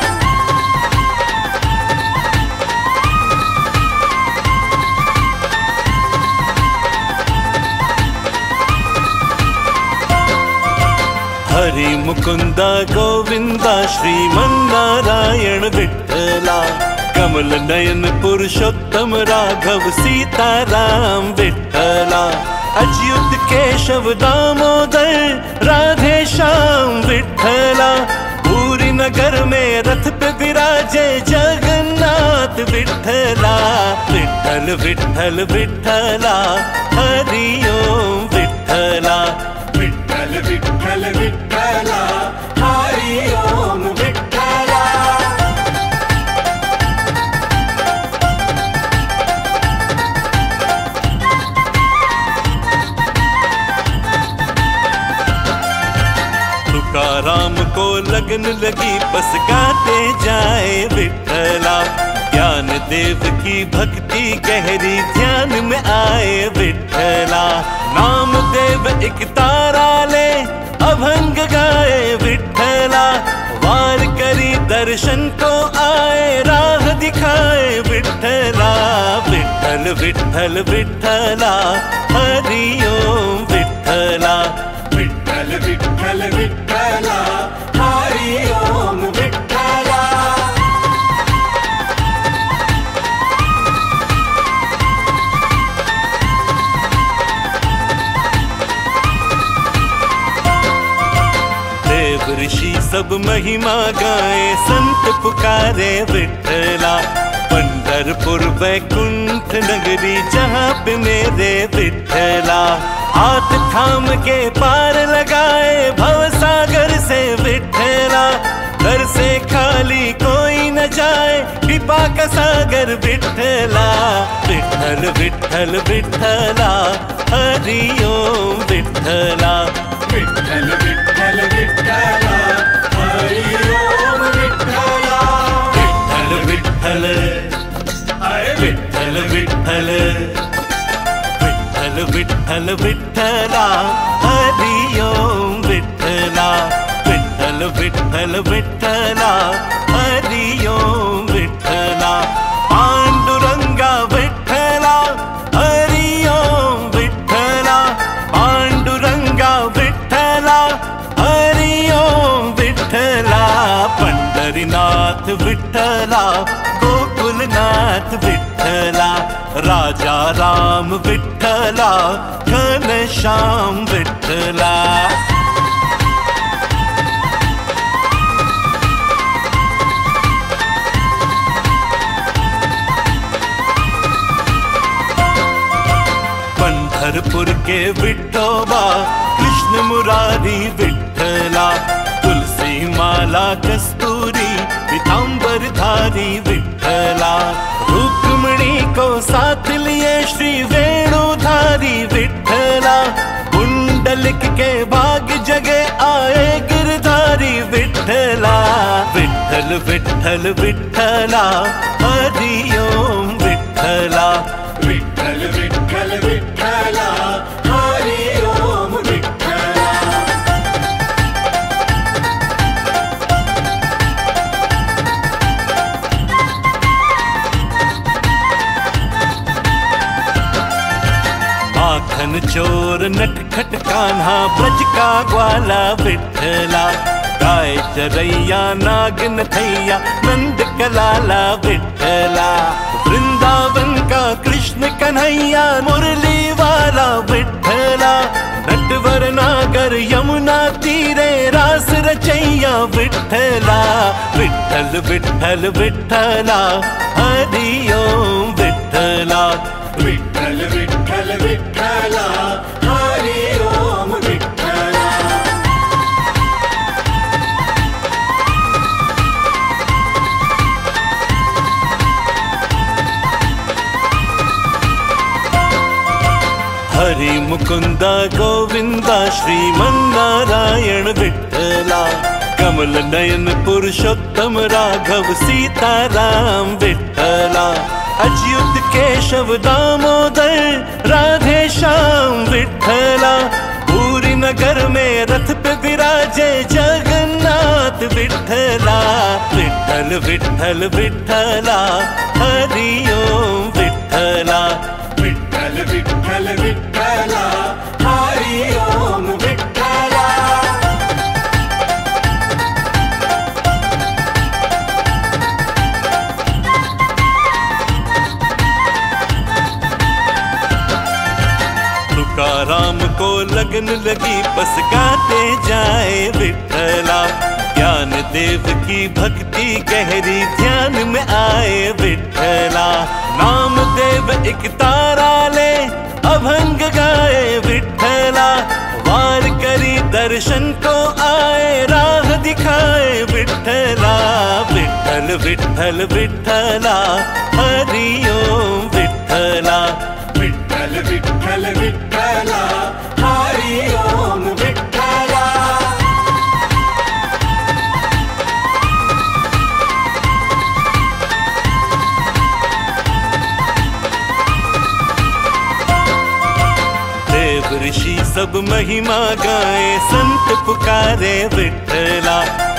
हरि मुकुंदा गोविंदा श्रीमन्नारायण विठला, कमल नयन पुरुषोत्तम राघव सीताराम विठला, अच्युत केशव दामोदर राधे श्याम विठला, पूरी नगर में रथ पे विराजे जगन्नाथ विठला, विठल विठल विठला हरि ओम विठला, विठ्ठल विठ्ठल विठ्ठला हरि ओम विठ्ठला। तुकाराम को लगन लगी बस गाते जाए विठला, ज्ञान देव की भक्ति गहरी ध्यान में आए विठला, नाम देव एक तारा ले अभंग गाए विठला, वार करी दर्शन को आए राह दिखाए विठला, विठल विठल विठला हरि ओम विठला, विठ्ठल विठ्ठल विठ्ठला हरि ओम विठ्ठला। देव ऋषि सब महिमा गाए संत पुकारे विठला, पंढरपुर वैकुंठ नगरी जहाँ पे मेरे विठला, हाथ थाम के पार लगाए भव सागर से विठला, घर से खाली कोई न जाए कृपा का सागर विठला, विठल विठल विठला हरि ओम विठला, विठ्ठल विठ्ठल विठ्ठला हरि ओम विठ्ठला। विठल विठल विठल विठल विठल विठल विठला हरि ओम विठला, विठल विठल विठला हरि ओम विठला, पांडुरंगा विठला हरि ओम विठला, पांडुरंगा विठला हरि ओम विठला, पंढरीनाथ विठला गोकुलनाथ विठला, राजा राम विठला घनश्याम विठला। पंढरपुर के विठोबा कृष्ण मुरारी विठला, तुलसी माला कस्तूरी पीतांबर धारी विठला, रुक्मिणी को साथ लिए श्री वेणुधारी विठला, कुंडलिक के भाग जगे आए गिरधारी विठला, विठल विठल विठला हरि ओम विठला, विठ्ठल विठ्ठल विठ्ठला हरि ओम विठ्ठला। माखन चोर नटखट कान्हा ब्रज का ग्वाला विठला, गाय चरैया नागिन थैया नंद कलाला विठला, वृंदावन का कृष्ण कन्हैया मुरली वाला विठला, नटवर नागर यमुना तीरे रास रचैया विठला, विठल विठल विठला हरि ओम विठला, विठ्ठल विठ्ठल विठ्ठला हरि ओम विठ्ठला। मुकुंदा गोविंदा श्रीमन्नारायण विठ्ठला कमल नयन पुरुषोत्तम राघव सीताराम विठ्ठला अच्युत केशव दामोदर राधे श्याम विठ्ठला पूरी नगर में रथ पे विराजे जगन्नाथ विठ्ठला विठ्ठल विठ्ठल विठ्ठला हरि ओम विठ्ठला विठ्ठल विठ्ठल विठ्ठला हरि ओम विठ्ठला। तुकाराम को लगन लगी बस गाते जाए विठ्ठला ज्ञान देव की भक्ति गहरी ध्यान में आए विठ्ठला नाम देव एक तारा ले अभंग गाए विठ्ठला वार करी दर्शन को आए राह दिखाए विठ्ठला विठ्ठल विठ्ठल विठ्ठला हरि ओम विठ्ठला विठ्ठल विठ्ठल विठ्ठला हरि ओम विठ्ठला। देव ऋषि सब महिमा गाए संत पुकारे विठ्ठला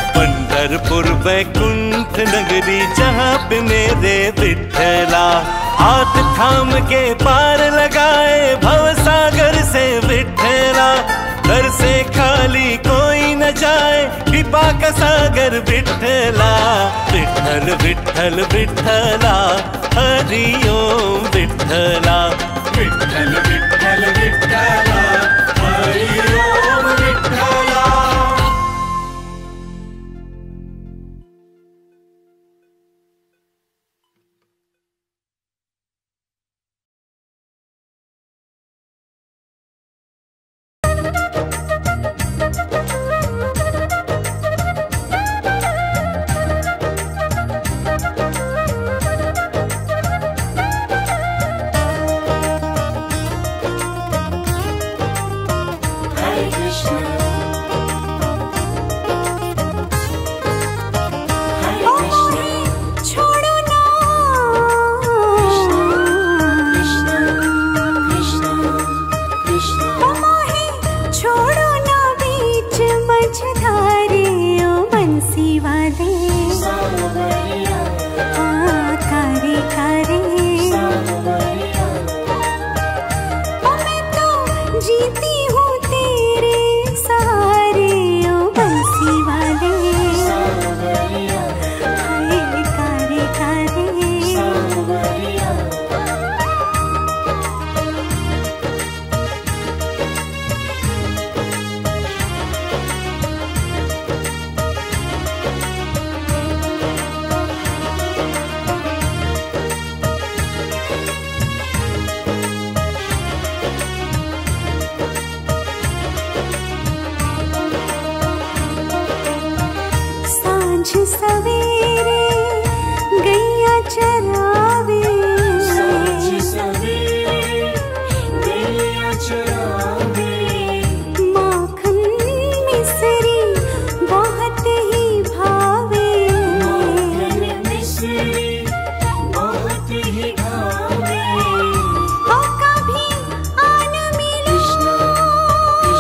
पंढरपुर वैकुंठ नगरी जहाँ पे मेरे विठ्ठला हाथ थाम के पार लगाए भव सागर से विठ्ठला दर से खाली कोई न जाए कृपा का सागर विठ्ठला विठ्ठल विठ्ठल विठ्ठला हरि ओम विठ्ठला विठ्ठल विठ्ठल विठ्ठला हरि ओम विठ्ठला।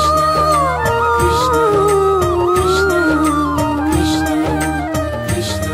Krishna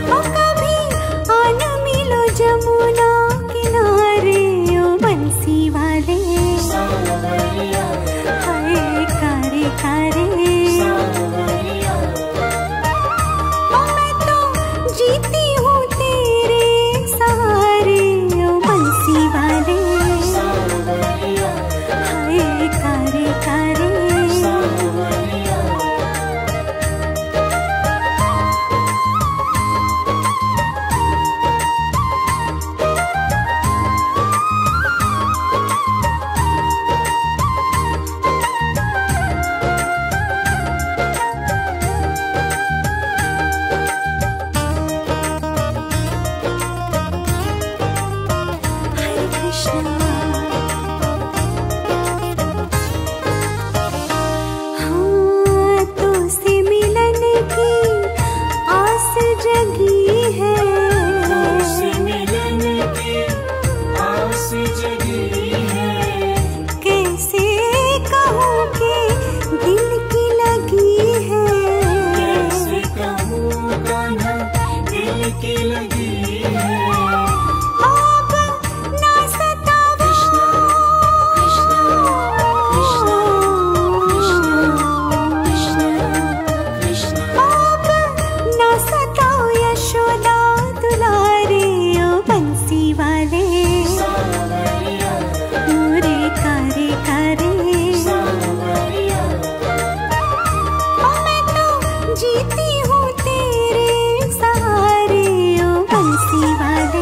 जीती हूँ तेरे सहारे ओ बंसी वाले।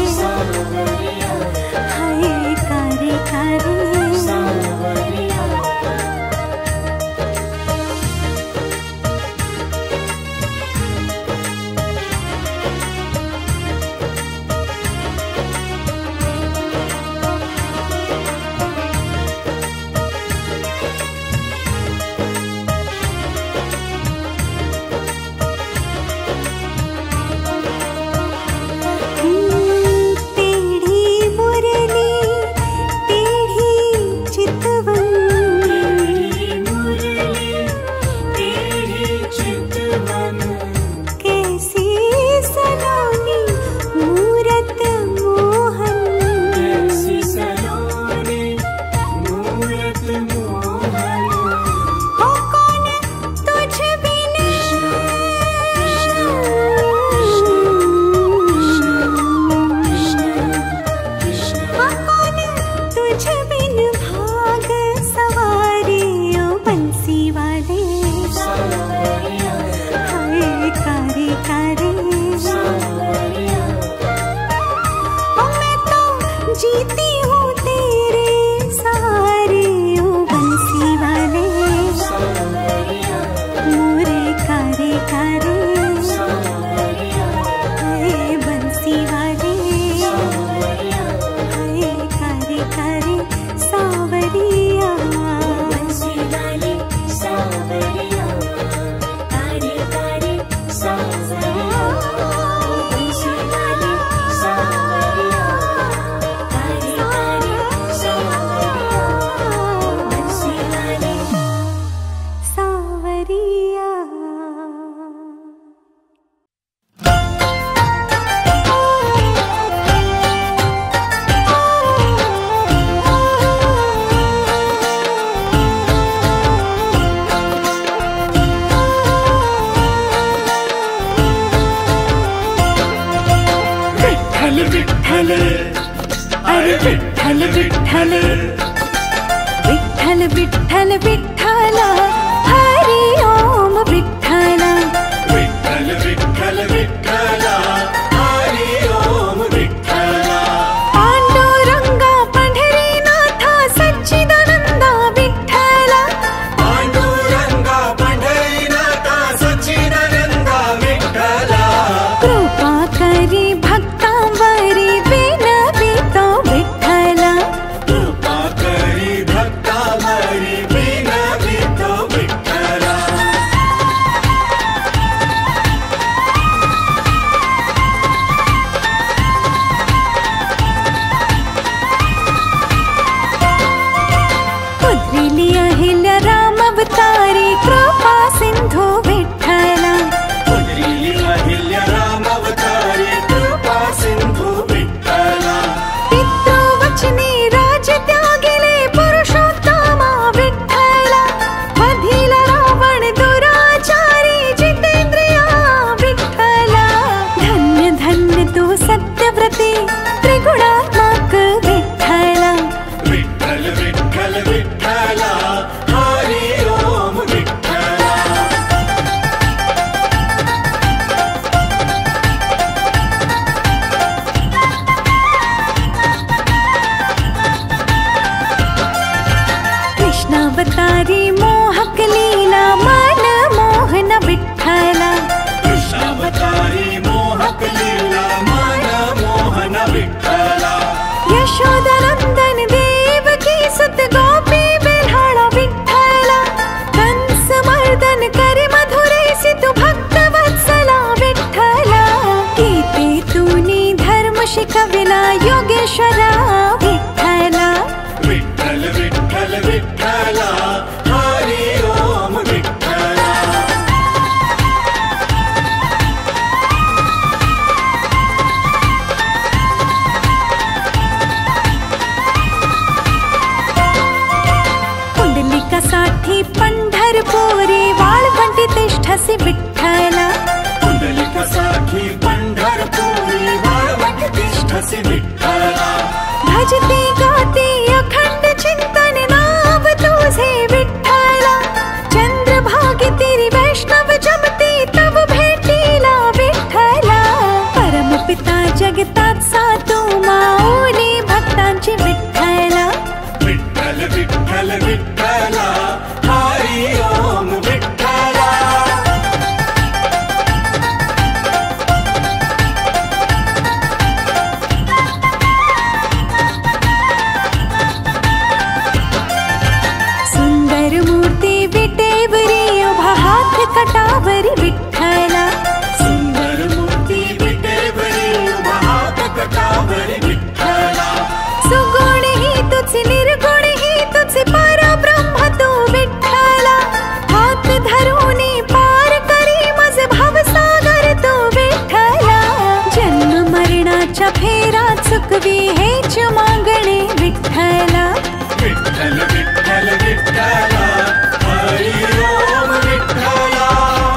हाय कारे कारे जीती हूँ तेरे सहारे ओ बंसी वाले। मोरे कारे कारे हाय बंसी वाले। हाय कारे कारे सावरिया। बंसी वाले सावरिया कारे कारे सावरिया। बंसी वाले सावरिया विठ्ठल अरे विठ्ठल विठ्ठल विठ्ठल विठ्ठल विठ्ठल हरि ओम विठ्ठल। विठ्ठल विठ्ठल विठ्ठल हरि ओम विठ्ठल। पांडुरंगा पंढरीनाथा सच्चिदानंदा विठ्ठल। पांडुरंगा पंढरीनाथा सच्चिदानंदा विठ्ठल। कृपा करी भक्तांवरी विनवितो विठ्ठल। कृपा करी भक्तावरी विनवितो विठ्ठल। पुत्रिली अहिल्या राम अवतारी कृपा सिंधु विठ्ठल। पुत्रिली अहिल्या राम अवतारी कृपा सिंधु विठ्ठल। पितृवचने राज त्यागिले पुरुषोत्तमा विठ्ठल। वधिला रावण दुराचारी जितेंद्रिया विठ्ठल। धन्य धन्य तू सत्यव्रते त्रिगुणात्मक विठ्ठल। विठ्ठल विठ्ठल विठ्ठल हरि ओम विठ्ठल। कृष्णावतारी मोहक लीला मन मोहन विठ्ठल। कृष्णावतारी मोहक लीला मन मोहन विठ्ठल। यशोदनंदन देवकी सुत गोपी बिल्हाळा विठ्ठल। कंस मर्दन करी मधुरे सितु भक्त वत्सला विठ्ठल। गीते तूनी धर्म शिकविला योगेश्वरा विठ्ठल। विठ्ठल विठ्ठल विठ्ठल हरि ओम विठ्ठल। चुकवी हेच मागणे विठ्ठला. विठ्ठल विठ्ठल विठ्ठला हरी ओम विठ्ठला.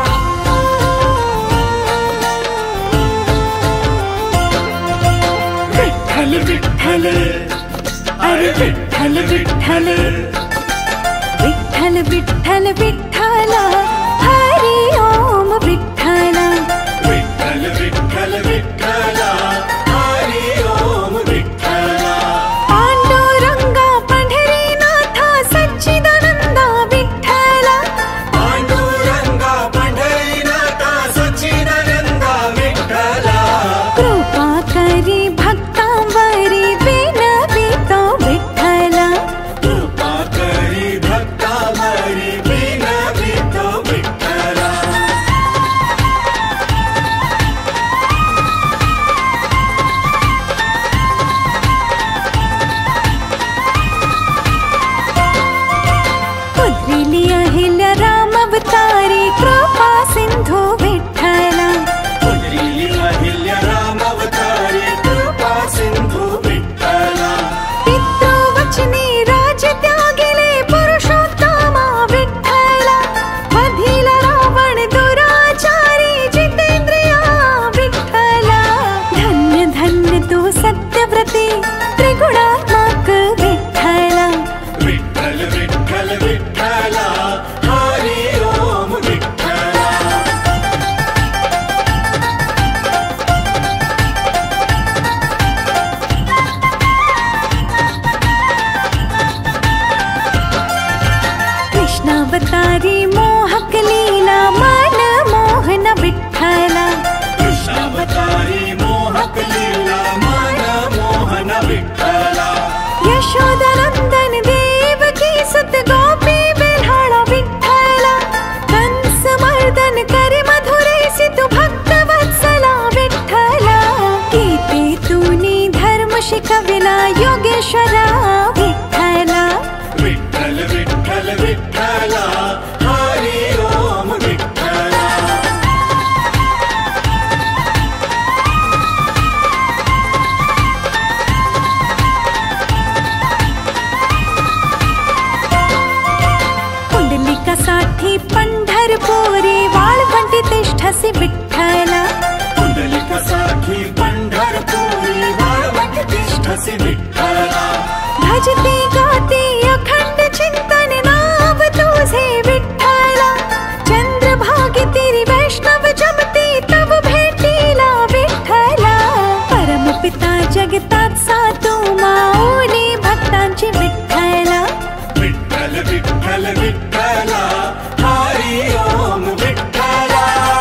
विठ्ठल विठ्ठल अरे विठ्ठल विठ्ठल. विठ्ठल विठ्ठल विठ्ठला हरी ओम विठ्ठला. विठ्ठल विठ्ठल विठ्ठला हरी ओम विठ्ठला. पांडुरंगा पंढरीनाथा सच्चिदानंदा विठ्ठला. पांडुरंगा पंढरीनाथा सच्चिदानंदा विठ्ठला. कृपा करी भक्तांवरी विनवितो विठ्ठला. कृपा करी भक्तावरी विनवितो विठ्ठला. पुत्रिली अहिल्या रामावतारी कृपा सिंधू विठ्ठला. पुत्रिली अहिल्या रामावतारी कृपा सिंधू विठ्ठला. पितृवचनी राज त्यागिले पुरुषोत्तमा विठ्ठला. वधिला रावण दुराचारी जितेंद्रिया विठ्ठला. धन्य धन्य तू सत्यव्रती त्रिगुणात्मक विठ्ठला. विठ्ठल विठ्ठल विठ्ठला हरी ओम विठ्ठला. कृष्णावतारी मोहक लीला मन मोहन विठ्ठला. कृष्णावतारी मोहक लीला मन मोहन विठ्ठला. यशोदनंदन देवकी सुत गोपी बेल्हाळा विठ्ठला. कंस मर्दन करी मधुरे सितु भक्त वत्सला विठ्ठला. गीते तूनी धर्म शिकविला योगेश्वरा विठ्ठला. विठ्ठल विठ्ठल विठ्ठला हरी ओम विठ्ठला. पुंडलिकासाठी पंढरपुरी वाळवंटी तिष्ठसी विठ्ठला. पुंडलिकासाठी पंढरपुरी वाळवंटी तिष्ठसी विठ्ठला. भजती गाती अखंड चिंतन नाव तुझे विठ्ठला. चंद्रभागी तिरी वैष्णव जमती तव भेटीला विठ्ठला. परमपिता जगताचा तू माऊली भक्तांची विठ्ठला. विठ्ठल विठ्ठल विठ्ठला हरी ओम विठ्ठला.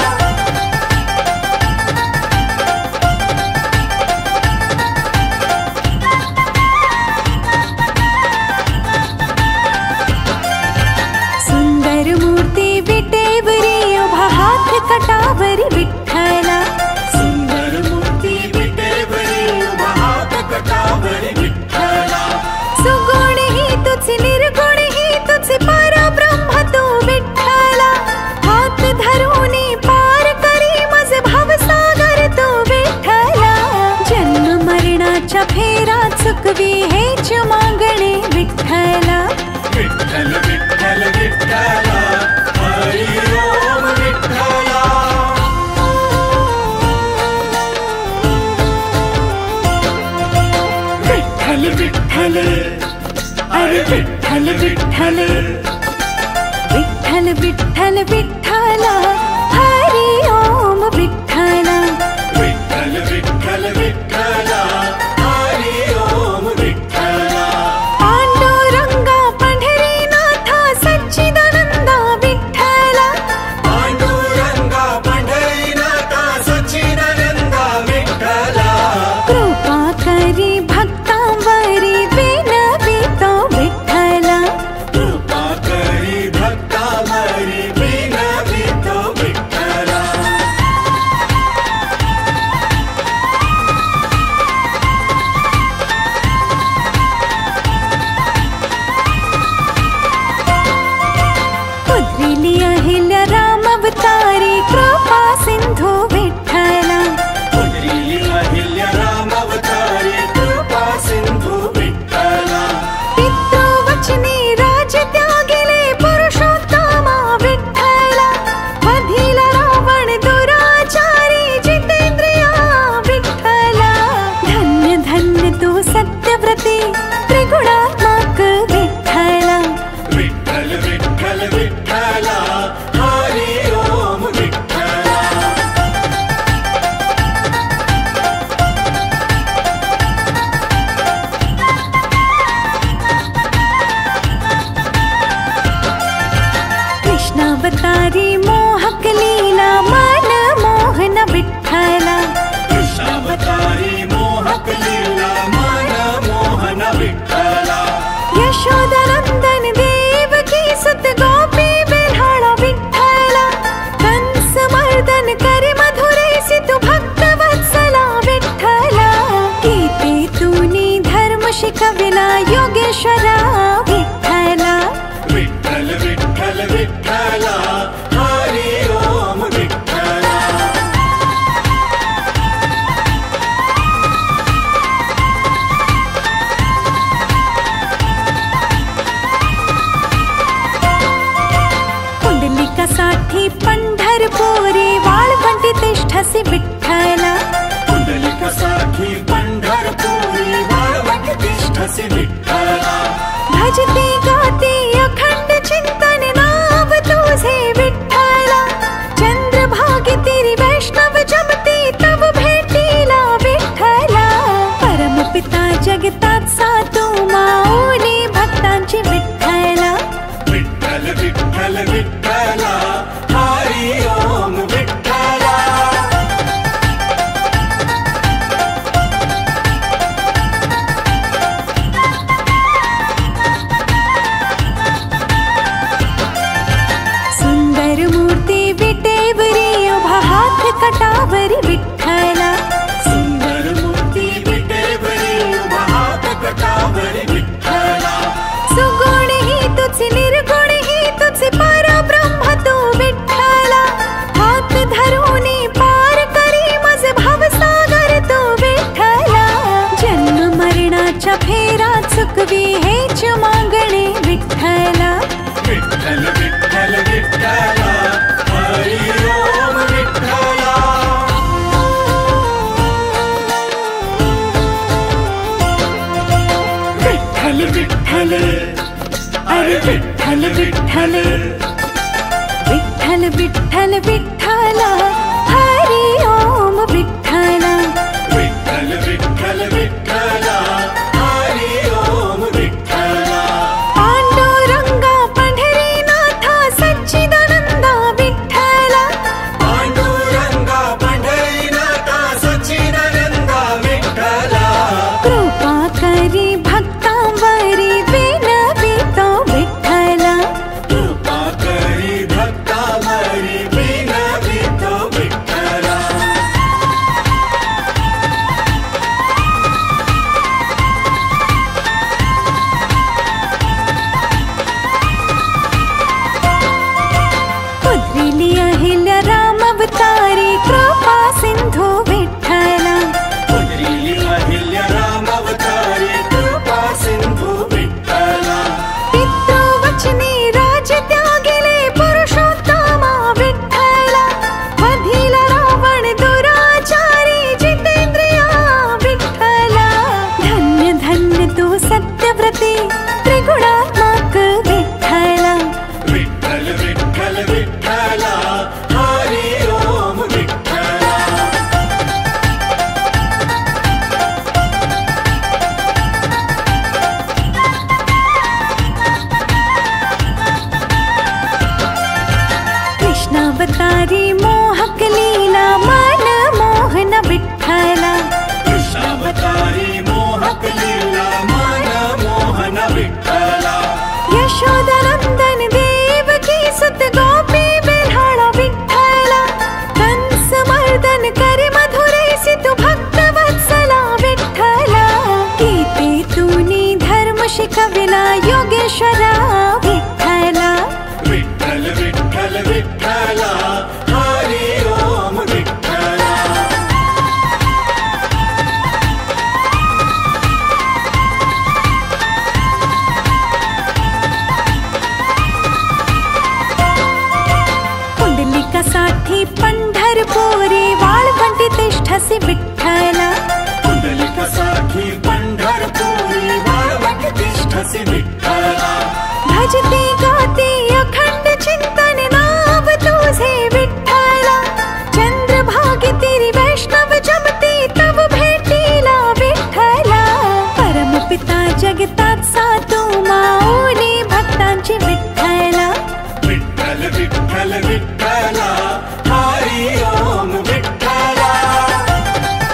सुंदर मूर्ती विटेवरी उभा हात कटावरी विठ्ठला. सुंदर मूर्ती विटेवरी उभा हात कटावरी विठ्ठला. सुगुण ही तुझी निर्गुण ही तुझी परब्रह्म तू विठ्ठला. हात धरूनी पार करी मज भवसागर तू विठ्ठला. जन्म मरणाच्या फेरा चुकवी हेच मागणे विठ्ठला. विठ्ठल विठ्ठल विठ्ठला हरी ओम विठ्ठला. विठ्ठल विठ्ठल अरे विठ्ठल विठ्ठल. विठ्ठल विठ्ठल विठ्ठला हरी ओम विठ्ठला. विठ्ठल विठ्ठल विठ्ठला हरी ओम विठ्ठला. पांडुरंगा पंढरीनाथा सच्चिदानंदा विठ्ठला. पांडुरंगा पंढरीनाथा सच्चिदानंदा विठ्ठला. कृपा करी भक्तांवरी विनवितो विठ्ठला. कृपा करी भक्तावरी विनवितो पंढरपुरी वाळवंटी तिष्ठसि विठ्ठला पुंडलिकासाखी पंढरपुरी वाळवंटी तिष्ठसि विठ्ठला भजते गाते अखंड चिंतन नाम तुझे विठ्ठला चंद्रभागे तेरी वैष्णव जमती तब भेटीला विठ्ठला परमपिता जगताचा तू माऊली भक्तांची विठ्ठला विठ्ठल विठ्ठल विठ्ठला हरी ओम विठ्ठला सुंदर मूर्ती विटेवरी उभा हात कटावरी विठ्ठला सुंदर मूर्ती विटेवरी उभा हात कटावरी विठ्ठला सुगुण ही तुझे निर्गुण ही तुझे परब्रह्म तू विठ्ठला हात धरूनी पार करी मज भवसागर तू विठ्ठला जन्म मरणाच्या फेरा चुकवी हेच मागणे विठ्ठला विठ्ठल विठ्ठल विठ्ठला हरी ओम विठ्ठला विठ्ठल विठ्ठल अरे विठ्ठल विठ्ठल विठ्ठल विठ्ठल विठ्ठला हरी ओम विठ्ठला विठ्ठल विठ्ठल विठ्ठला हरी ओम विठ्ठला पांडुरंगा पंढरीनाथा सच्चिदानंदा विठ्ठला पांडुरंगा पंढरीनाथा सच्चिदानंदा विठ्ठला कृपा करी भक्तांवरी विनवितो विठ्ठला कृपा करी भक्तावरी विनवितो विठ्ठला पुद्रिली अहिल्या राम अवतारी कृपा सिंधू विठ्ठला पुंडरीली अहिल्या राम अवतारी कृपा सिंधू विठ्ठला पितृवचनी राज त्यागिले पुरुषोत्तमा विठ्ठला वधिला रावण दुराचारी जितेंद्रिया विठ्ठला धन्य धन्य तू सत्यव्रती त्रिगुणात्मक विठ्ठला विठ्ठल विठ्ठल विठ्ठला हरी ओम विठ्ठला कृष्णावतारी मोहक लीला मन मोहन विठ्ठला कृष्णावतारी मोहक लीला मन मोहन विठ्ठला यशोदनंदन देवकी सुत गोपी बिल्हाळा विठ्ठला कंस मर्दन करे मधुरे सितु भक्त वत्सला विठ्ठला गीते तूनी धर्म शिकविला योगेश्वरा विठ्ठला विठ्ठल विठ्ठल विठ्ठला हरी ओम विठ्ठला पुंडलिकासाठी पंढरपुरी वाळवंटी तिष्ठसि विठ्ठला पुंडलिकासाखी पंढरपुरी वाळवंटी तिष्ठसि विठ्ठला भजते गाते अखंड चिंतन नाम तुझे विठ्ठला चंद्रभागे तेरी वैष्णव जमती तब भेटीला विठ्ठला परमपिता जगताचा तू माऊली भक्तांची विठ्ठला विठ्ठल विठ्ठल विठ्ठला हरी ओम विठ्ठला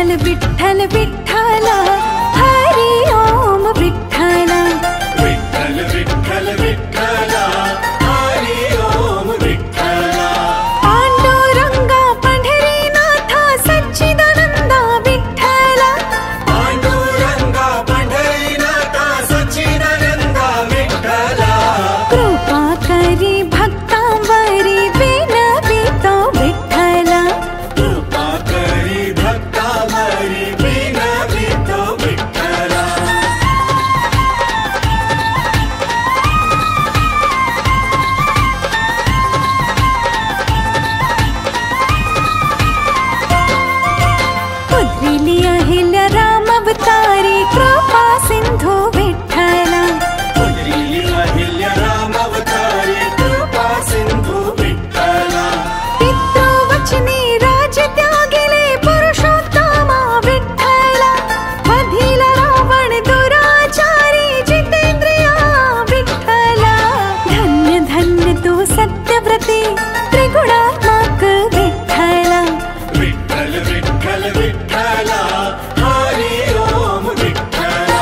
विठ्ठल विठ्ठल विठ्ठला हरि ओम विठ्ठला विठ्ठल विठ्ठल विठ्ठला हरि ओम विठ्ठला पांडुरंगा पंढरीनाथा सच्चिदानंदा विठ्ठला पांडुरंगा पंढरीनाथा सच्चिदानंदा विठ्ठला कृपा करी भक्तांवरी विनवितो विठ्ठला कृपा करी भक्तावरी विनवितो विठ्ठला पुत्रिली अहिल्या राम अवतारी कृपा सिंधू विठ्ठला पुत्रिली अहिल्या राम अवतारी कृपा सिंधू विठ्ठला पितृवचनी राज त्यागिले पुरुषोत्तमा विठ्ठला वधिला रावण दुराचारी जितेंद्रिया विठ्ठला धन्य धन्य तू सत्यव्रती त्रिगुणात्मक विठ्ठला विठ्ठल विठ्ठल विठ्ठला हरि ओम विठ्ठला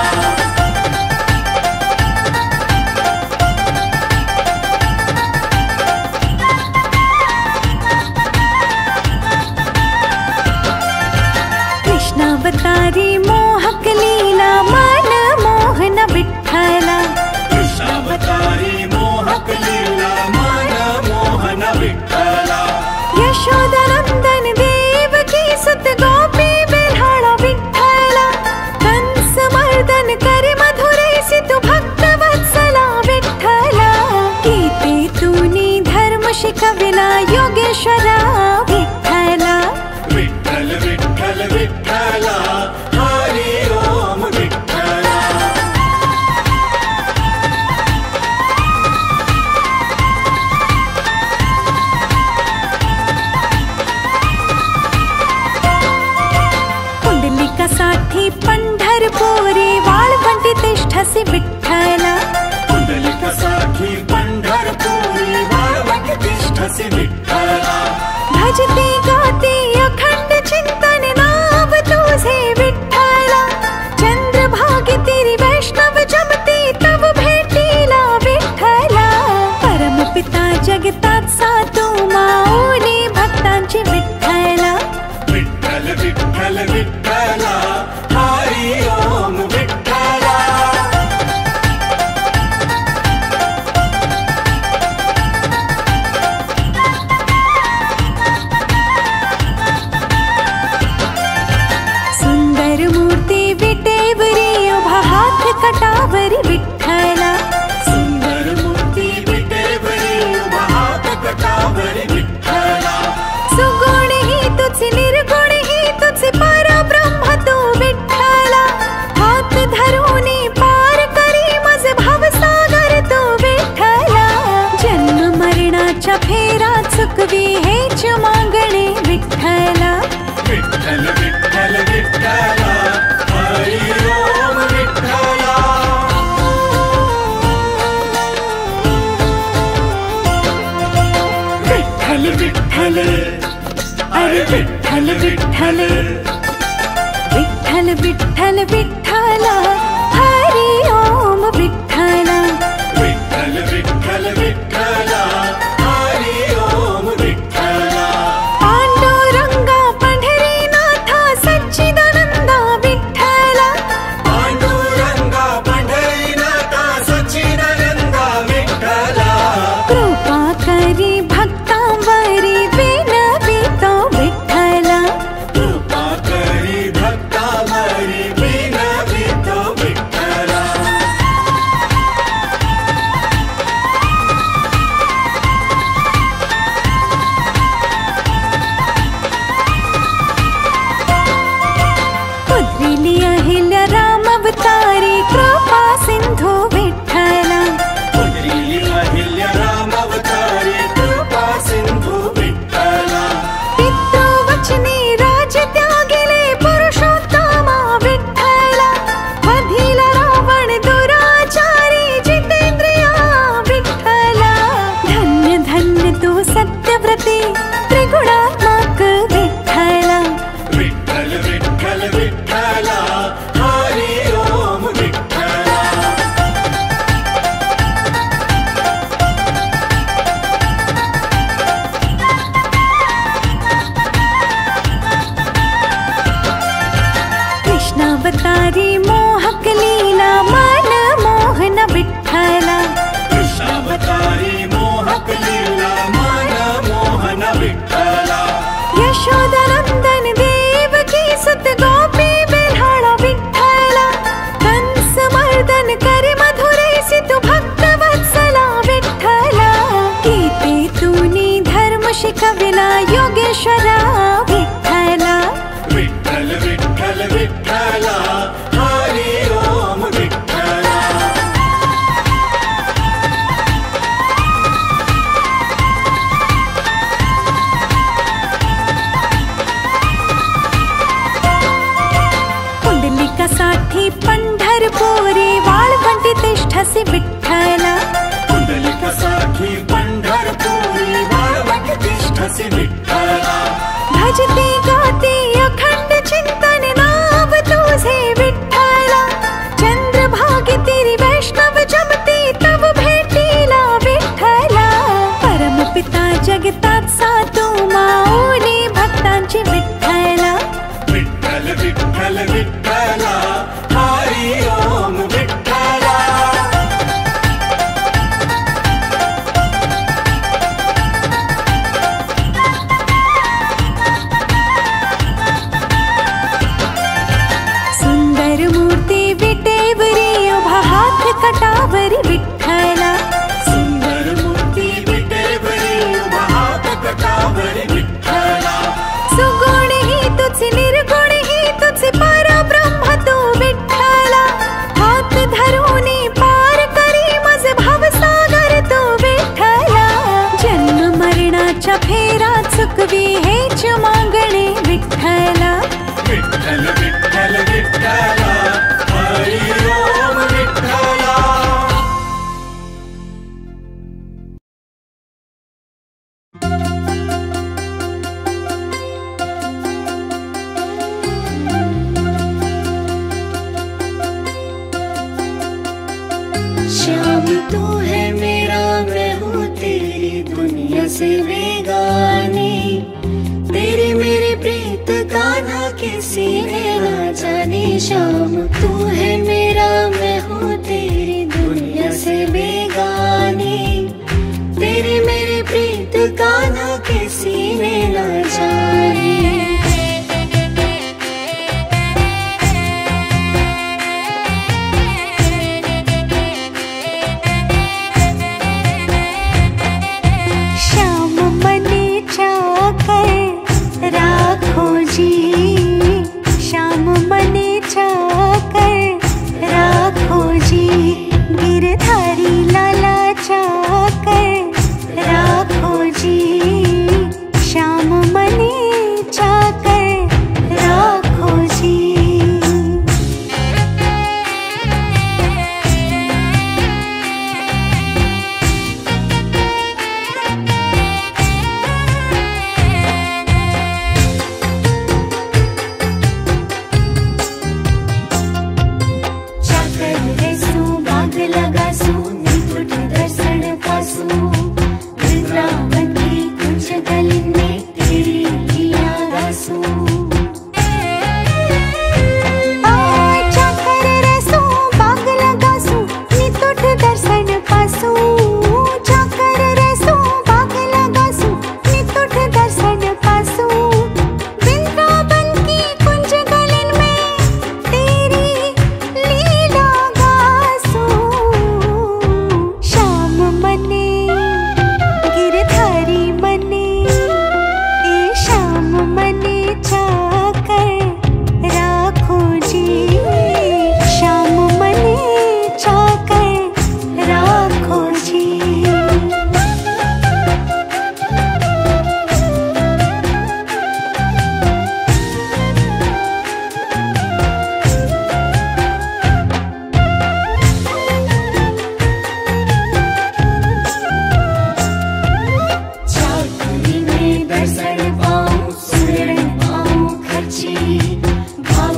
कृष्णावतारी मोहक लीला मन मोहन विठ्ठला कृष्णावतारी मोहक लीला मन मोहन विठ्ठला यशोदानंदन देवकी सुत गोपी बेल्हाळा विठ्ठला कंस मर्दन करे मधुरे सितु भक्त वत्सला विठ्ठला गीते तूनी धर्म शिकविला योगेश्वरा विठ्ठला विठ्ठल विठ्ठल विठ्ठला हरि ओम विठ्ठला पुंडलिकासाठी पंढरपुरी वाळवंटी तिष्ठसी विठ्ठला पुंडलिकासाठी पंढरपुरी वाळवंटी तिष्ठसी विठ्ठला भजती गाती अखंड चिंतन नाव तुझे विठ्ठला चंद्रभागी तेरी वैष्णव जमती तब भेटीला विठ्ठला परमपिता जगताचा तू माऊली भक्तांची विठ्ठला विठ्ठल विठ्ठल विठ्ठला हरि ओम विठ्ठला सुंदर मूर्ती विटेवरी उभा हात कटावरी विठ्ठला सुंदर मूर्ती विटेवरी उभा हात कटावरी विठ्ठला सुगुण ही तुझे निर्गुण ही तुझे परब्रह्म तू विठ्ठला हात धरूनी पार करी मज भवसागर तू विठ्ठला जन्म मरणाच्या फेरा चुकवी हेच मागणे विठ्ठला विठ्ठल विठ्ठल विठ्ठला हरि ओम विठ्ठला विठ्ठल विठ्ठल अरे विठ्ठल विठ्ठल विठ्ठल विठ्ठल विठ्ठला हरि ओम विठ्ठला विठ्ठल विठ्ठल विठ्ठला हरि ओम विठ्ठला पांडुरंगा पंढरीनाथा सच्चिदानंदा विठ्ठला पांडुरंगा पंढरीनाथा सच्चिदानंदा विठ्ठला कृपा करी भक्तांवरी विनवितो विठ्ठला कृपा करी भक्तावरी विनवितो विठ्ठल विठ्ठला हरि ओम विठ्ठला। कृष्णावतारी मोहक लीला मन मोहन विठ्ठला। कृष्णावतारी मोहक लीला मन मोहन विठ्ठला। यशोदनंदन देवकी सुत गोपी बेल्हाळा विठ्ठला। कंस मर्दन करे मधुरे सितु भक्त वत्सला विठ्ठला। गीते तूनी धर्म शिकविला योगेश्वरा विठ्ठला। विठ्ठल विठ्ठल विठ्ठला हरि ओम विठ्ठला। पुंडलिकासाठी पंढरपुरी वाळवंटी तिष्ठसि विठ्ठला। पुंडलिकासाठी पंढरपुरी वाळवंटी तिष्ठसि विठ्ठला। भजती गाती अखंड चिंतन नाव तुझे विठ्ठला। चंद्रभागी तिरी वैष्णव जमती तब भेटीला विठ्ठला। परमपिता जगताचा तू माऊली भक्तांची विठ्ठला। विठ्ठल विठ्ठल विठ्ठला हरि ओम विठ्ठला। सुंदर मूर्ती विटेवरी उभा हात कटावरी विठ्ठला। सुंदर मूर्ती विटेवरी उभा हात कटावरी विठ्ठला। सुगुण ही तुझे निर्गुण ही तुझे परब्रह्म तू विठ्ठला। हात धरूनी पार करी मज भवसागर तू विठ्ठला। जन्म मरणाच्या फेरा चुकवी हेच मागणे विठ्ठला। विठ्ठल विठ्ठल विठ्ठला हरि ओम विठ्ठला। श्याम तू है मेरा मैं हूँ तेरी दुनिया से बेगानी। तेरे मेरे प्रीत का ना किसी ने ना जाने। श्याम तू है मेरा मैं हूँ तेरी दुनिया से बेगानी। तेरे मेरे प्रीत का ना किसी ने ना जाने। श्याम मने चाकर राखो जी। श्याम मने चाकर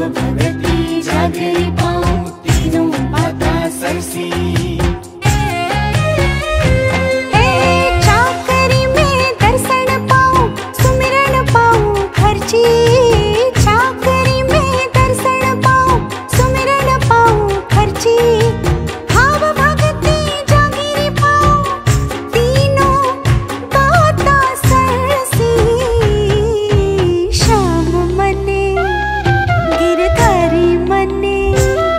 भगती जागरी पाऊं तीनों बाता सरसी चाकरी में दर्शन पाऊं सुमिरन पाऊं खर्ची चाकरी में दर्शन पाऊं सुमिरन पाऊं खर्ची भाव भक्ति जागीरी पाऊं तीनों बाता सरसी श्याम मने गिरधारी मने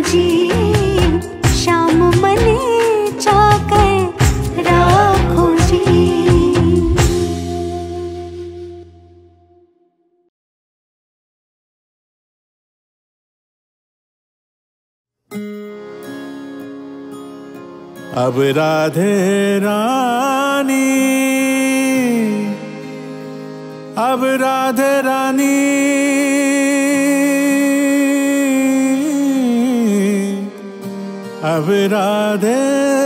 जी श्याम मने चाकर राखो जी। अब राधे रानी, अब राधे रानी, अब राधे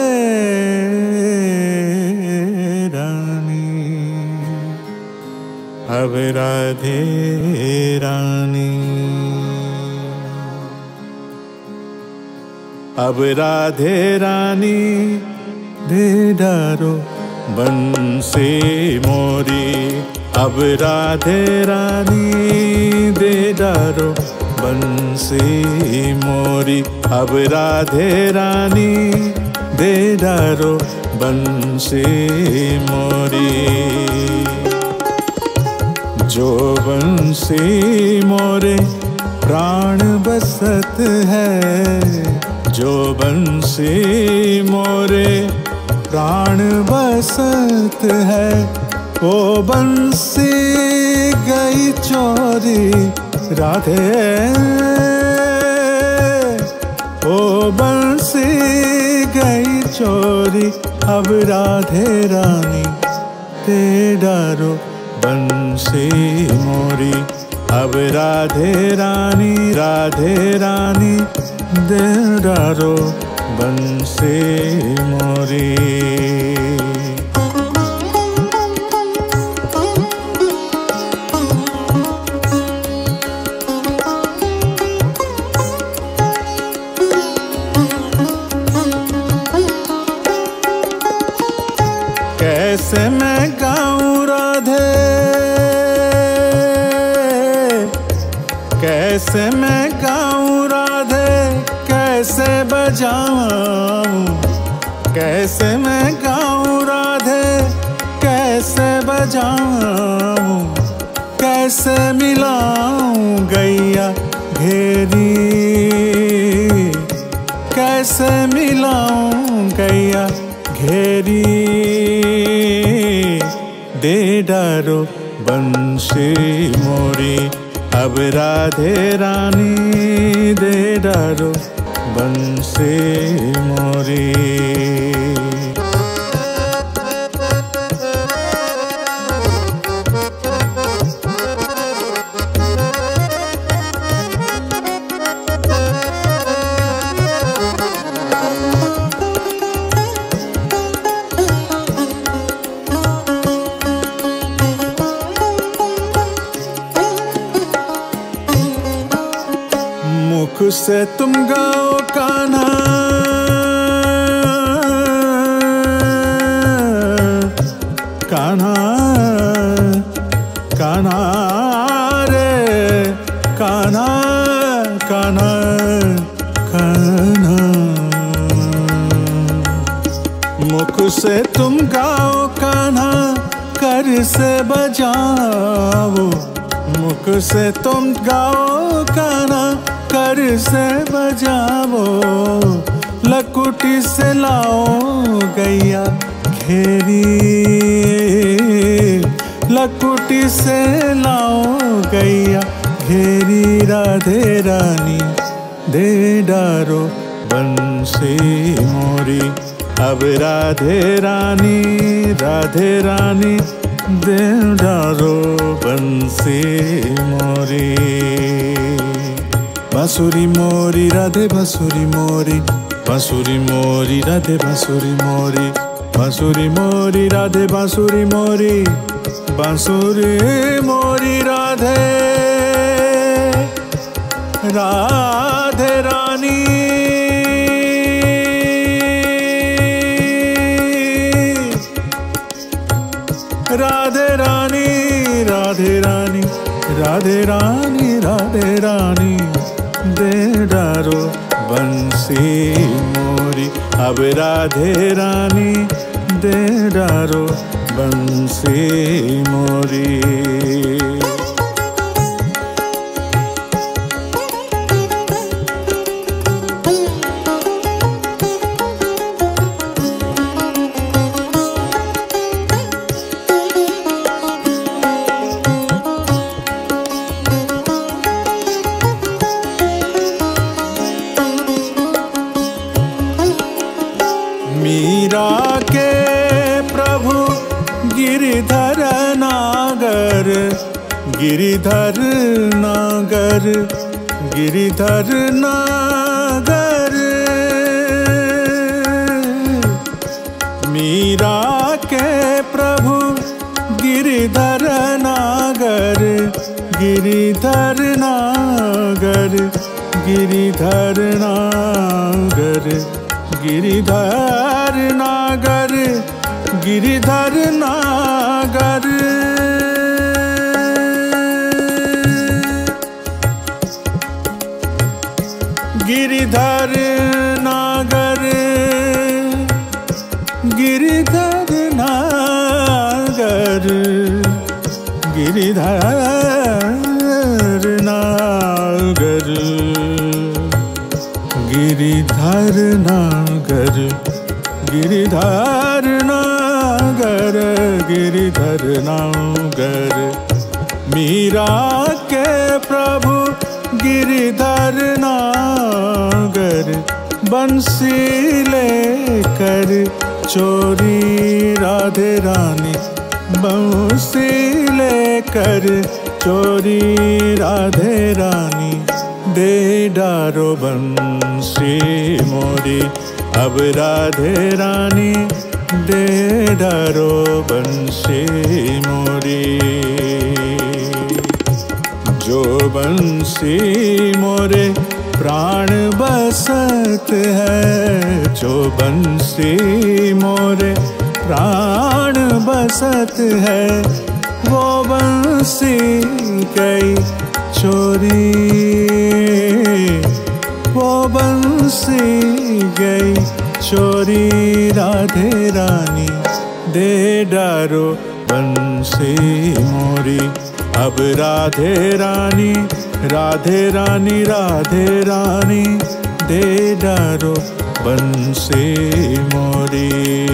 रानी, अब राधे रानी, अब राधे रानी दे डारो बंसी मोरी, अब राधे रानी दे डारो बंसी मोरी, अब राधे रानी दे डारो बंसी मोरी। जो बंसी मोरे प्राण बसत है, जो बंसी मोरे प्राण बसत है, वो बंसी गई चोरी राधे, वो बंसी गई चोरी, अब राधे रानी दे डारो बंसी मोरी, अब राधे रानी, राधे रानी दे डारो बंसी मोरी। कैसे मैं गाऊं राधे, कैसे मैं गाऊं राधे, कैसे बजाऊं, कैसे मैं गाऊं राधे, कैसे बजाऊं, कैसे मिलाऊं गैया घेरी, कैसे मिलाऊं गैया घेरी, दे डारो बंसी मोरी, अब राधे रानी दे डारो बंसी मोरी। मुख से तुम गाओ कान्हा, कान्हा कान्हा रे कान्हा, कान्हा कान्हा। मुख से तुम गाओ कान्हा, कर से बजाओ, मुख से तुम गाओ कान्हा, कर से बजाओ, लकुटी से लाओ गैया घेरी, लकुटी से लाओ गैया घेरी, राधे रानी दे डारो बंसी मोरी, अब राधे रानी, राधे रानी दे डारो बंसी मोरी। बांसुरी मोरी राधे बांसुरी मोरी, बांसुरी मोरी राधे बांसुरी मोरी, बांसुरी मोरी राधे बांसुरी मोरी, बांसुरी मोरी राधे, राधे रानी, राधे रानी, राधे रानी, राधे रानी, राधे रानी दे डारो बंसी मोरी, अब राधे रानी दे डारो बंसी मोरी। गिरिधर नागर गिरिधर नागर मीरा के प्रभु गिरिधर नागर गिरिधर नागर गिरिधर नागर गिरिधर नागर गिरिधर नागर गिरिधर नागर गिरिधर नागर गिरिधर नागर गिरिधर नागर गिरिधर नागर गिरिधर नागर मीरा के प्रभु गिरिधर नागर बंसी लेकर चोरी राधे रानी बंसी लेकर चोरी राधे रानी दे डारो बंसी मोरी अब राधे रानी दे डारो बंसी मोरी जो बंसी मोरे प्राण बसत है जो बंसी मोरे प्राण बसत है वो बंसी गई चोरी वो बंसी गई चोरी राधे रानी दे डारो बंसी मोरी अब राधे रानी राधे रानी राधे रानी दे डारो बंसी मोरी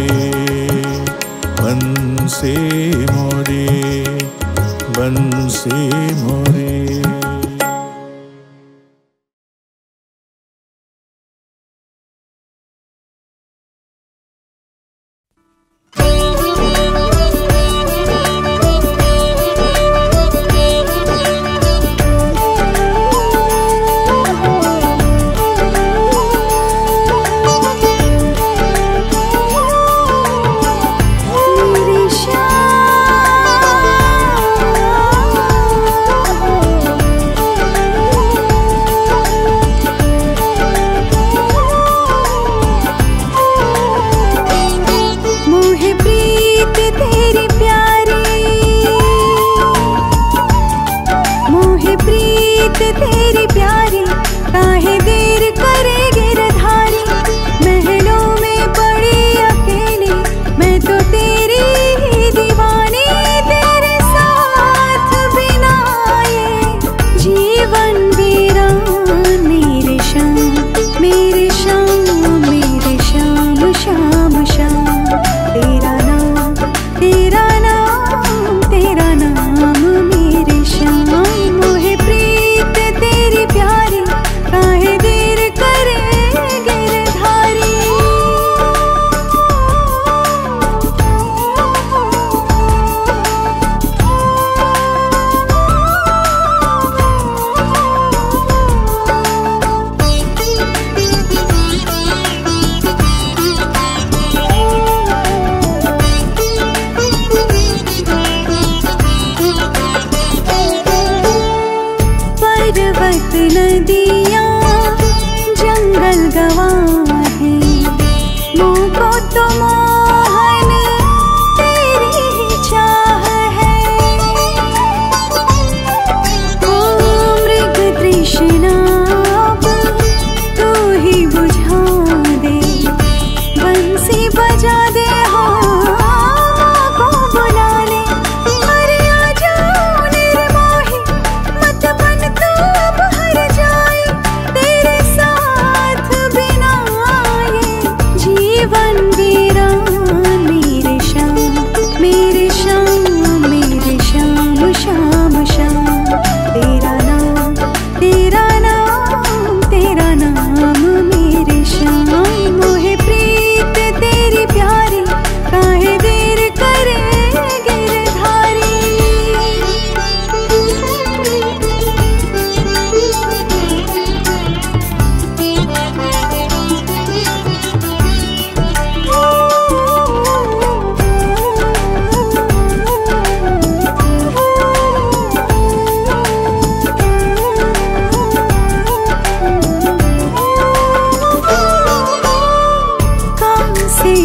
बंसी मोरी बंसी मोरी। मेरे श्याम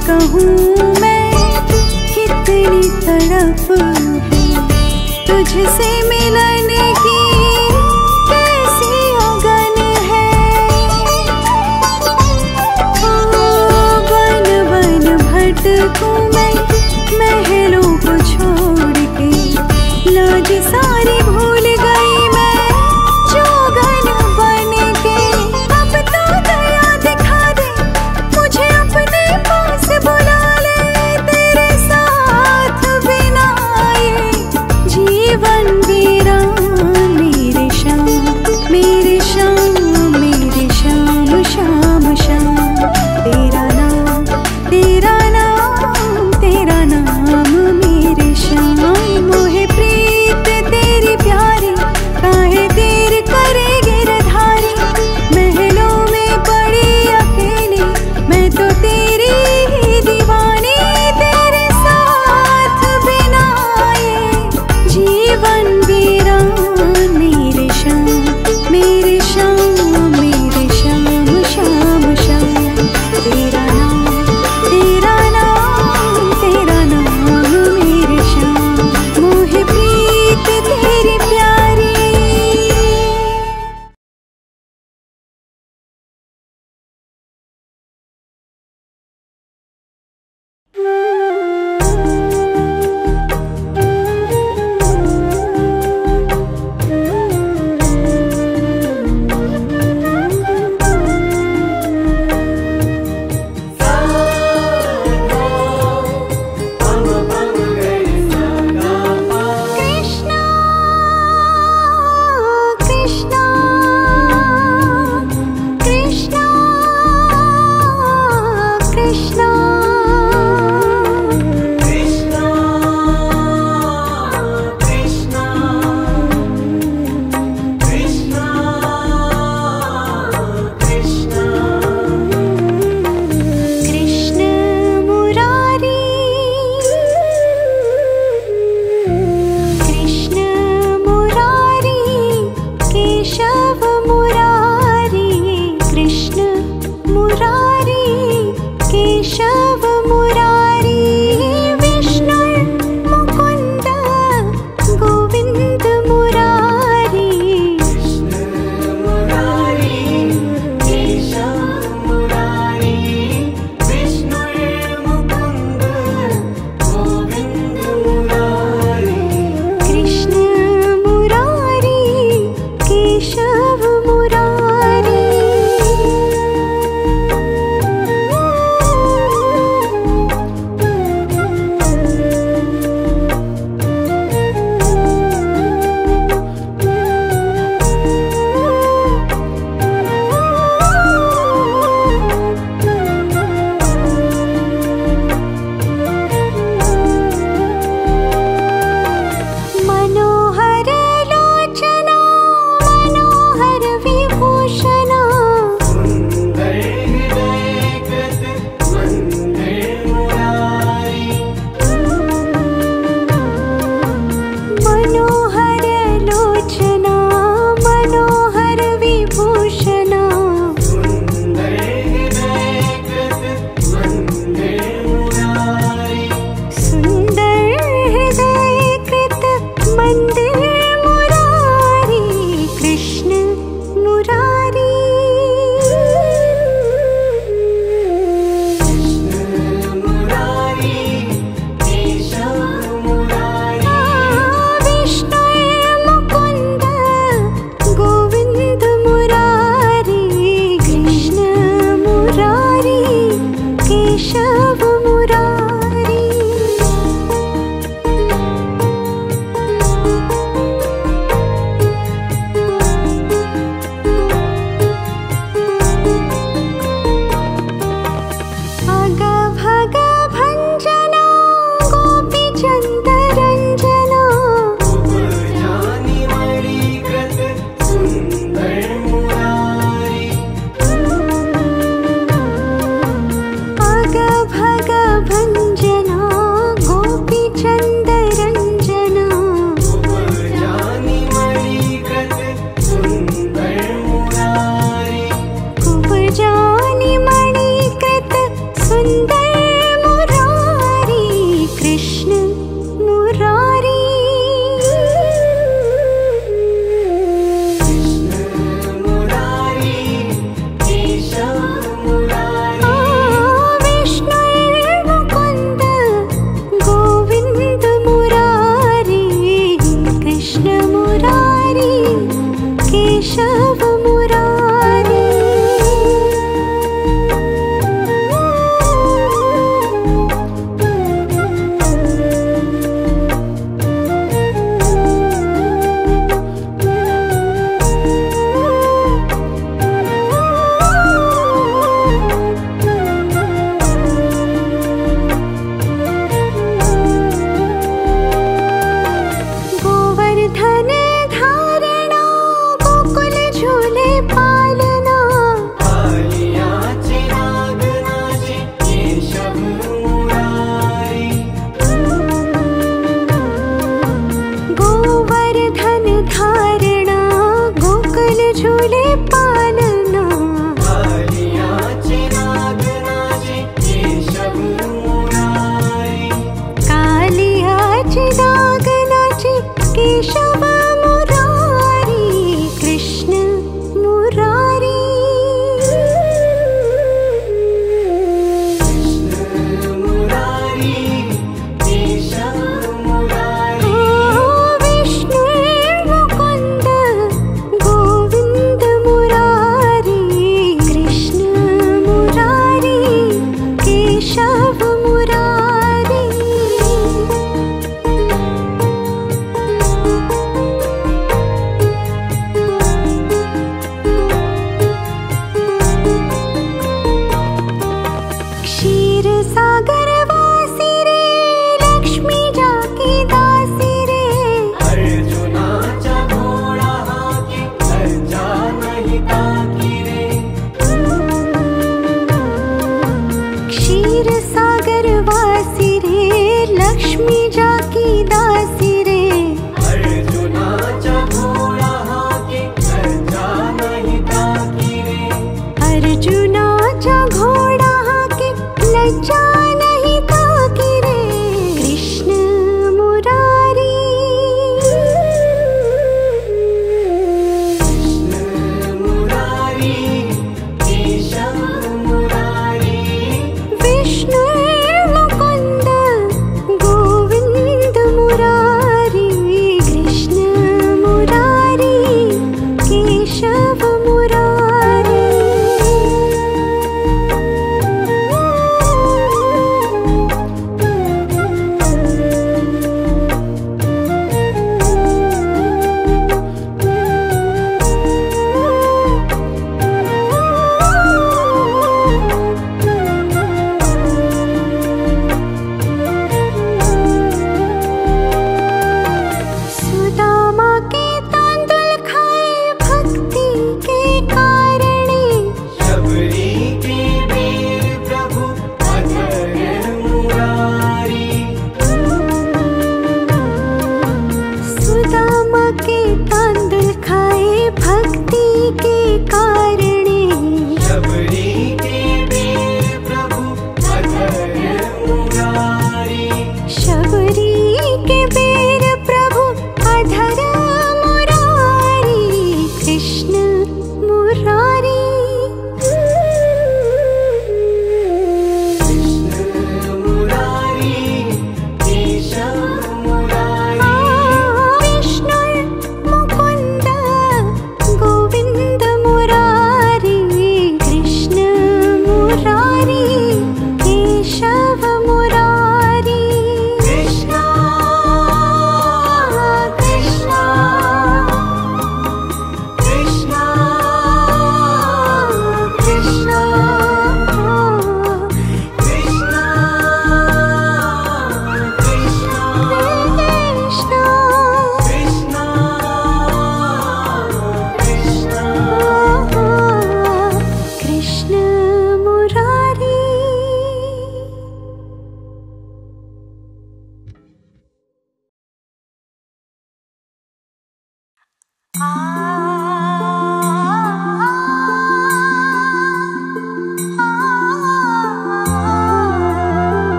कहूँ मैं कितनी तड़प है तुझसे मिलने की, कैसी अगन है। बन बन भटकूँ मैं महलों को छोड़ के, लाज सारी भूल गई मैं जोगन बन के। अब तो दया दिखा दे मुझे अपने पास बुला ले, तेरे साथ बिना ये जीवन वीरान। मेरे शाम मेरे शाम मेरे शाम शाम शाम, तेरा नाम तेरा नाम तेरा नाम मेरे शाम। मोहे प्रीत तेरी प्यारी, काहे देर करे गिरधारी। महलों में पड़ी अकेली मैं तो तेरी ही दीवानी, तेरे साथ बिना ये जीवन वीरान। मेरे शाम मेरे शाम मेरे शाम शाम शाम, तेरा नाम तेरा नाम तेरा नाम मेरे शाम। मोहे प्रीत तेरी प्यारी। कृष्णा कृष्णा कृष्णा कृष्णा कृष्णा कृष्णा कृष्णा कृष्णा कृष्ण मुरारी कृष्ण मुरारी केशव मुरारी। कृष्ण मुरारी केशव मुरारी, विष्णु मुकुंद गोविंद मुरारी। मुरारी केशव मुरारी, विष्णु मुकुंद गोविंद मुरारी। कृष्ण मुरारी केशव मुरारी। लक्ष्मी जाकी दासी रे। अर्जुनाचा घोडा हाके लज्जा नाही ताकी रे। अर्जुनाचा घोडा हाके लज्जा नहीं ताकी रे। कृष्ण मुरारी मुरारी केशव मुरारी। विष्णु मुकुंद गोविंद मुरारी। कृष्ण मुरारी केशव मुरारी।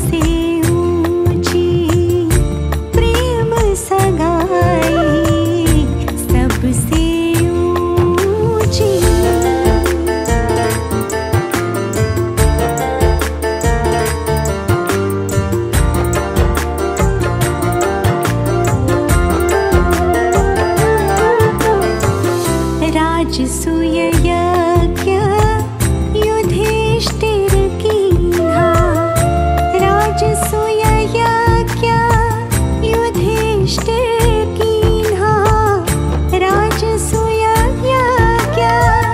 सबसे ऊंची प्रेम सगाई, सबसे ऊंची। राजसूय यज्ञ युधिष्ठिर कीन्हा, राजसूय यज्ञ युधिष्ठिर कीन्हा, राजसूय यज्ञ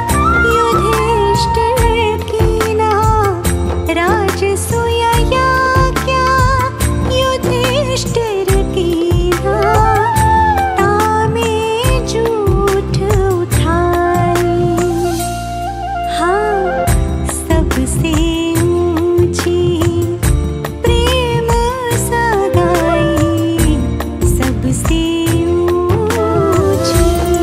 युधिष्ठिर कीन्हा, राजसूय यज्ञ युधिष्ठिर कीन्हा। तामे झूठ उठाई, हाँ सबसे ऊंची प्रेम सगाई, सबसे ऊंची।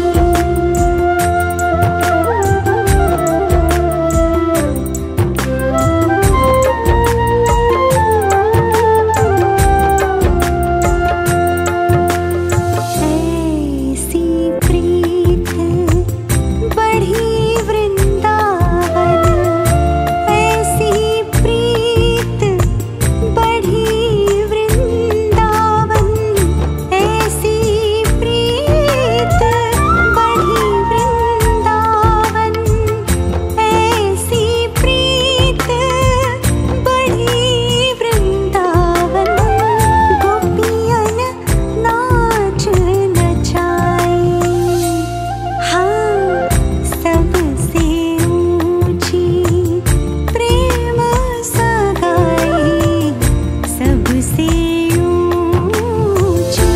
ऐसी प्रीत बढ़ी वृंदावन, ऐसी प्रीत बढ़ी वृंदावन, ऐसी प्रीत बढ़ी वृंदावन, ऐसी प्रीत बढ़ी वृंदावन। गोपियन नाच नचाई, हाँ सबसे ऊंची प्रेम सगाई, सबसे ऊंची।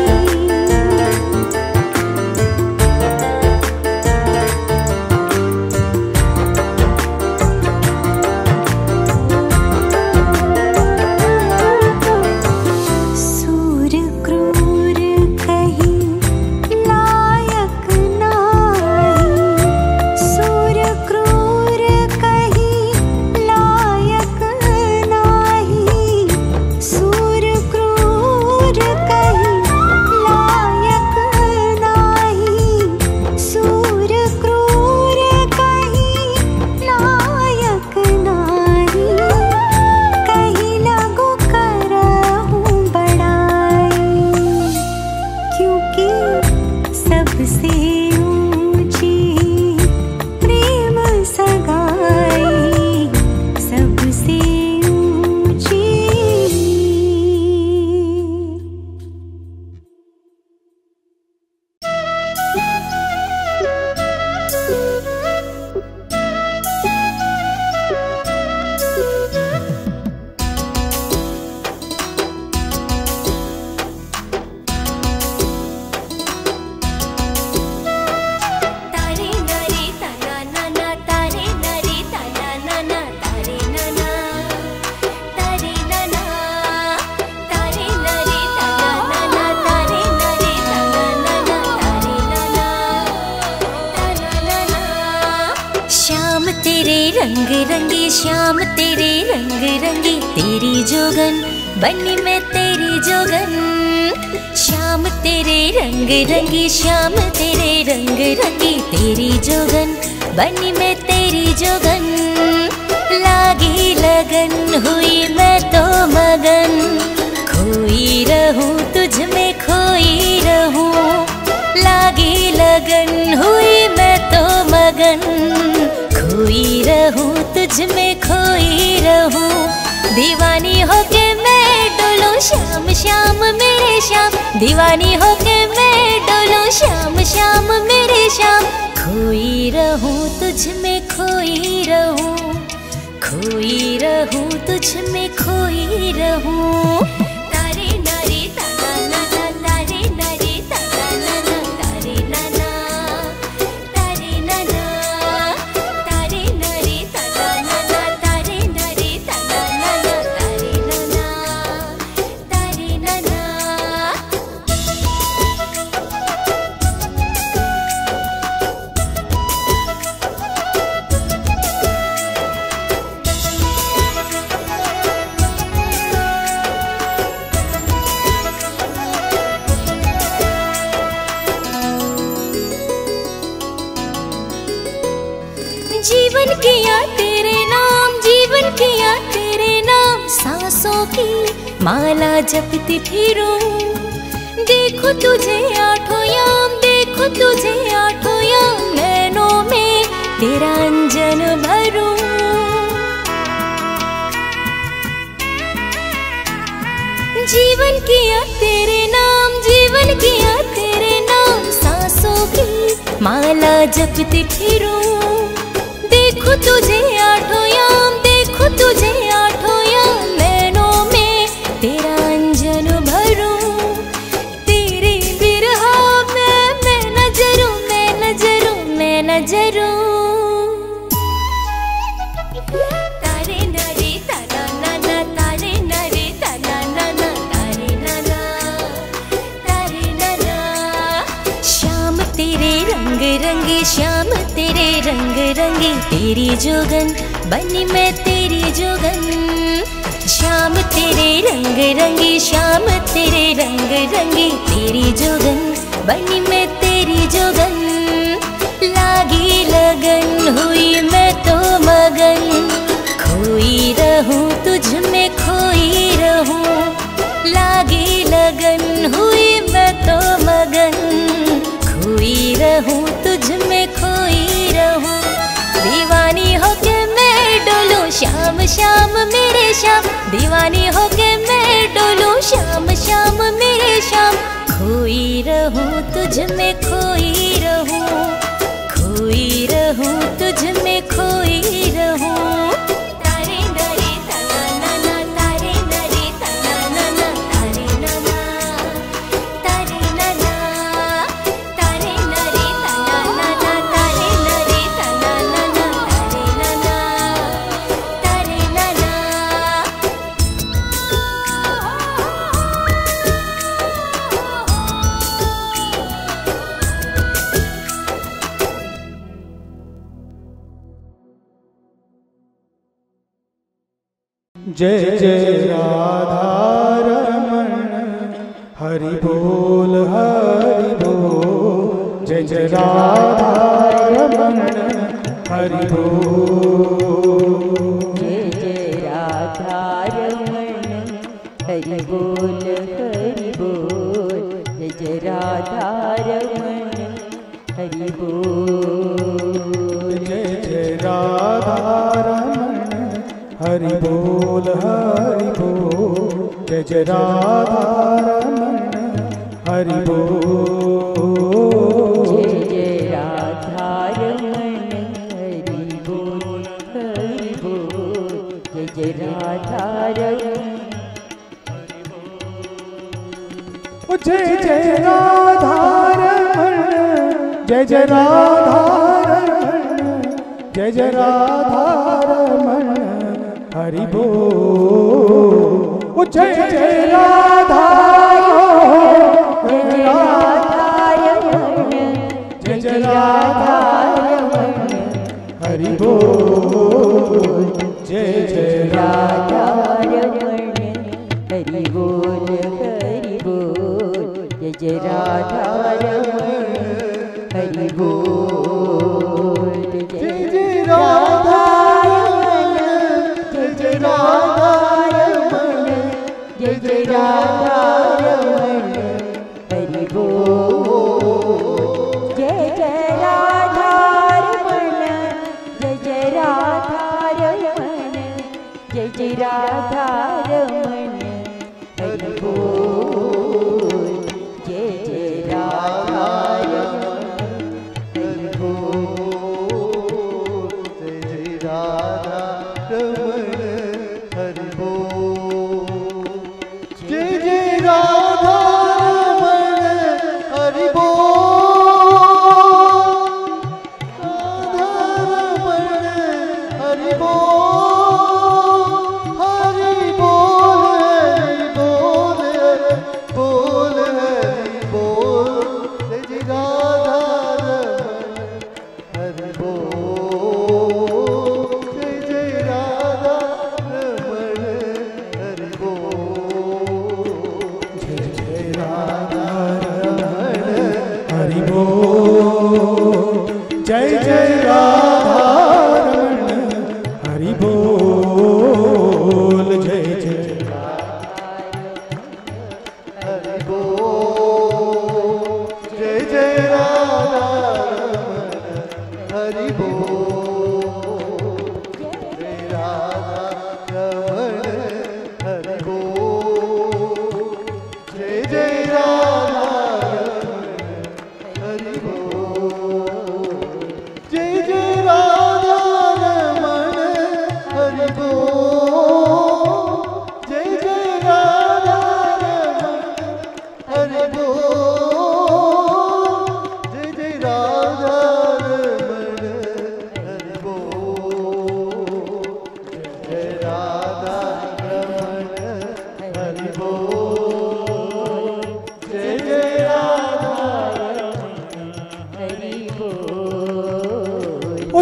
सूर क्रूर कहीं लायक नाही, सूर क्रूर कहीं लायक नाही, सूर क्रूर कहीं लायक नाही, सूर क्रूर कहीं लायक नाही। कहीं लगो करहूं बड़ाई, क्योंकि सबसे ऊंची प्रेम सगाई, सबसे ऊंची। तारे नरे तना नना, तारे नरे तना नना, तारे नना, तारे नना, तारे नरे तना नना, तारे नरे तना नना, तारे नना, तना नना। श्याम तेरे रंग रंगी, श्याम तेरे रंग रंगी, तेरी जोगन बनी मैं तेरी जोगन। श्याम तेरे रंग रंगी, श्याम तेरे रंग रंगी, तेरी जोगन बनी मैं तेरी जोगन। लागी लगन हुई मैं तो मगन, खोई रहूं तुझ में खोई रहूं। लागी लगन हुई मैं तो मगन, खोई रहूं तुझ में खोई रहूं। दीवानी होके मैं डोलूं श्याम श्याम मेरे श्याम, दीवानी होके मैं डोलूं श्याम श्याम मेरे श्याम। खोई रहूं तुझ में खोई रहूं, खोई रहूं तुझ में खोई रहूं। तारे नरे तना नना, तारे नरे तना नना, तारे नना, तारे नना, तारे नरे तना नना, तारे नरे तना नना, तारे नना, तारे नना। माला जपती फिरूं। देखो तुझे आठों याम, देखो तुझे आठों याम, नैनों में तेरा अंजन भरूं। जीवन किया तेरे नाम, जीवन किया तेरे नाम, सांसों की माला जपती फिरूं। देखो तुझे आठों याम, देखो तुझे आठों याम, नैनों में तेरा अंजन भरूं। तेरे बिरहा में मैं नजरूं, मैं नजरूं, मैं नजरूं। तारे नरे तना ना, तारे नरे तना ना, तारे ना, तारे ना। श्याम तेरे रंग रंगे, श्याम तेरे रंग रंगे, तेरी जोगन बनी मैं तेरी जोगन। श्याम तेरे रंग रंगी, श्याम तेरे रंग रंगी, तेरी जोगन बनी मैं तेरी जोगन। लागी लगन हुई मैं तो मगन, खोई रहूं तुझ में खोई रहूं। लागी लगन हुई मैं तो मगन, खोई रहूं तुझ में खोई रहूं। दीवानी होके मैं डोलूं श्याम श्याम मेरे श्याम, दीवानी होके मैं डोलूं श्याम श्याम मेरे श्याम। खोई रहूं तुझ में खोई रहूं, खोई रहूं तुझ में खोई रहूं। तारे नरे तना ना, तारे नरे तना ना, तारे ना, तारे ना, तारे नरे तना ना, तारे नरे तना ना, तारे ना, तारे जय जय राधा रमण हरि बोल हरि बोल। जय जय राधा रमण हरि बोल। जय जय राधा रमण हरि बोल हरि बोल। जय जय राधा रमण हरि बोल। जय जय राधा रमण हरि बोल हरि बोल। जय जय राधा रमण हरि बोल। जय जय राधा रमण हरि बोल हरि बोल। जय जय राधा रमण। जय जय राधा रमण, जय जय राधा रमण, जय जय राधा रमण हरि बोल। जय जय राधा रमण, जय जय राधा रमण हरि बोल। जय जय राधा रमण हरि बोल हरि बोल। जय जय राधा रमण हरि बोल। जय जय राधा रमण, जय जय राधा रमण, जय जय राधा रमण हरि बोल। जय जय राधा रमण, जय जय राधा रमण, जय जय राधा रमण हरि बोल। जय जय राधा रमण हरि बोल। जय जय राधा रमण हरि बोल। जय जय राधा रमण हरि बोल। राधा रमण हरि बोल, हरि बोल, हरि बोल, हरि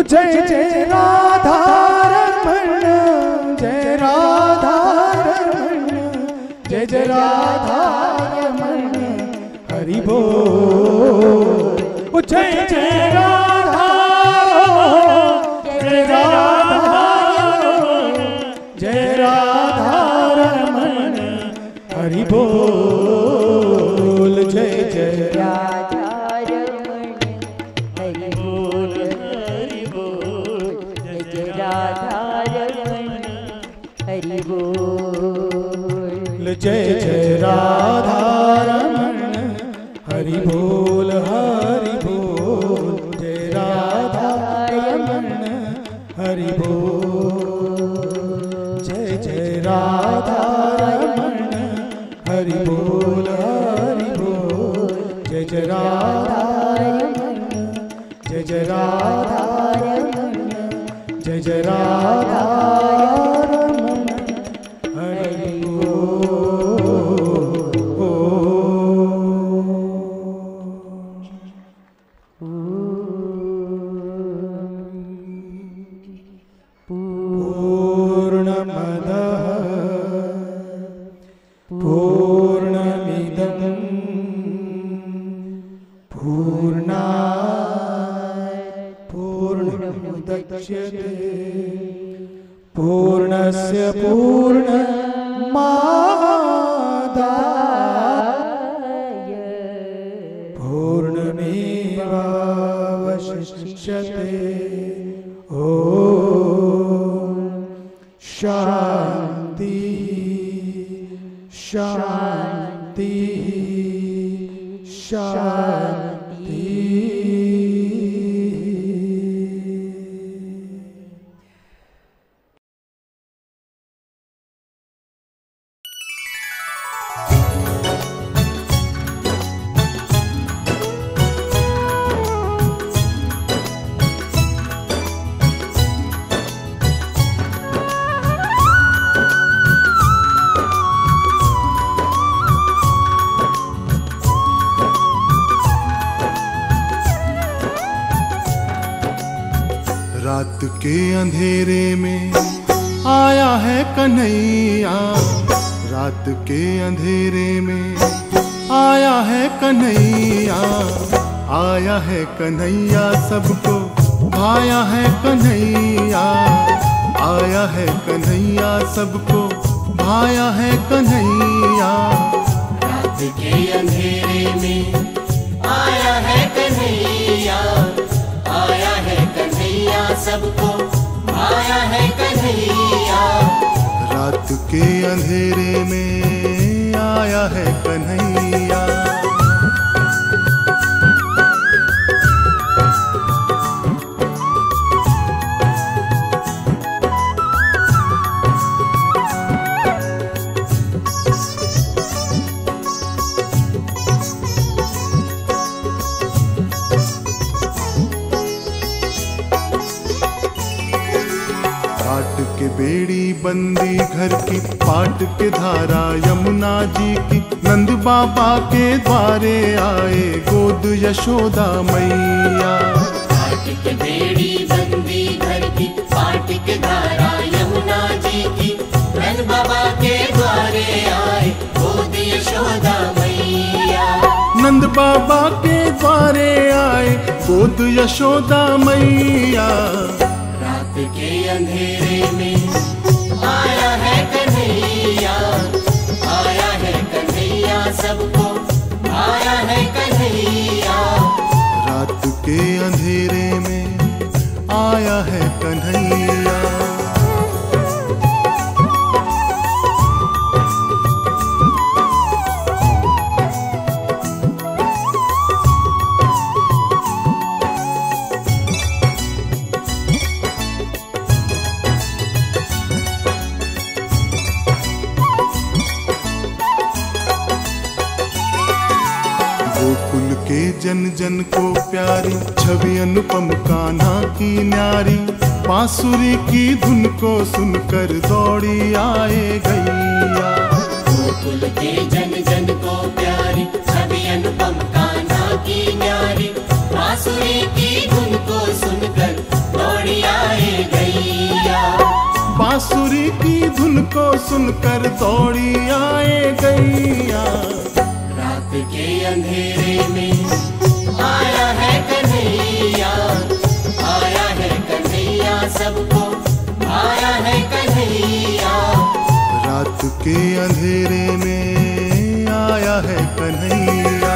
जय जय राधा रमण, जय राधा रमण, जय जय राधा रमण, हरि बोल। जय जय राधा, जय राधा, जय राधा रमण, हरि बोल। जय जय राधा रमण, हरि बोल, हरि बोल, जय जय राधा रमण, हरि बोल। जय जय राधा रमण, हरि बोल, हरि बोल, जय राधा रमण, हरि बोल। जय जय राधा रमण, हरि बोल, हरि बोल, जय जय राधा रमण, जय जय राधा रमण, जय जय राधा रमण, हरि पूर्णस्य पूर्णमादाय पूर्णमेवावशिष्यते। ॐ शान्ति शान्ति शान्ति। रात के अंधेरे में आया है कन्हैया, रात के अंधेरे में आया है कन्हैया, आया है कन्हैया सबको भाया है कन्हैया, आया है कन्हैया सबको भाया है कन्हैया। रात के अंधेरे में आया है कन्हैया, आया है कन्हैया सबको भाया है कन्हैया। रात के अंधेरे में आया है कन्हैया। के बेड़ी बंदी घर की, पाट के धारा यमुना जी की, नंद बाबा के द्वारे आए गोद यशोदा मैया। पाट के बेड़ी बंदी घर की, पाट के धारा यमुना जी की, नंद बाबा के द्वारे आए गोद यशोदा मैया। नंद बाबा के द्वारे आए गोद यशोदा मैया। रात के अंधेरे में आया है कन्हैया, आया है कन्हैया सबको आया है कन्हैया। रात के अंधेरे में आया है कन्हैया। गोकुल के जन जन को प्यारी छवि अनुपम कान्हा की न्यारी, बांसुरी की धुन को सुनकर दौड़ी आए गैया। गोकुल के जन जन को प्यारी छवि अनुपम कान्हा की न्यारी, बांसुरी की धुन को सुनकर दौड़ी बांसुरी की धुन को सुनकर दौड़ी आए गैया। रात के अंधेरे में आया है कन्हैया, आया है कन्हैया, सबको आया है कन्हैया। रात के अंधेरे में आया है कन्हैया।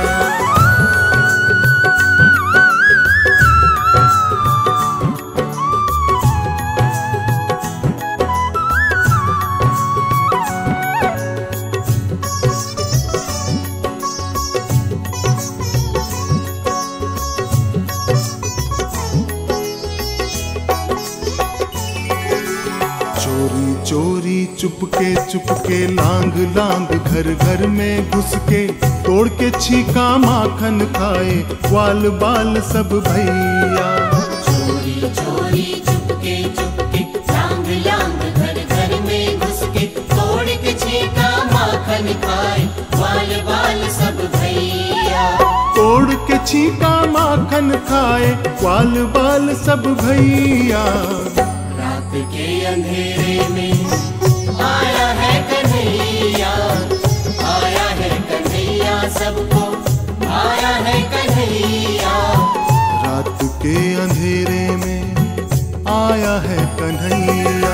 चोरी चुपके चुपके लांग लांग घर घर में घुस के तोड़ के छीका माखन खाए ग्वाल बाल सब भैया। चोरी चोरी चुपके चुपके लांग लांग घर घर में घुस के तोड़ के छीका माखन खाए ग्वाल बाल सब भैया। तोड़ के छीका माखन खाए ग्वाल बाल सब भैया। रात के अंधेरे में आया है कन्हैया, आया है कन्हैया, सबको आया है कन्हैया। रात के अंधेरे में आया है कन्हैया।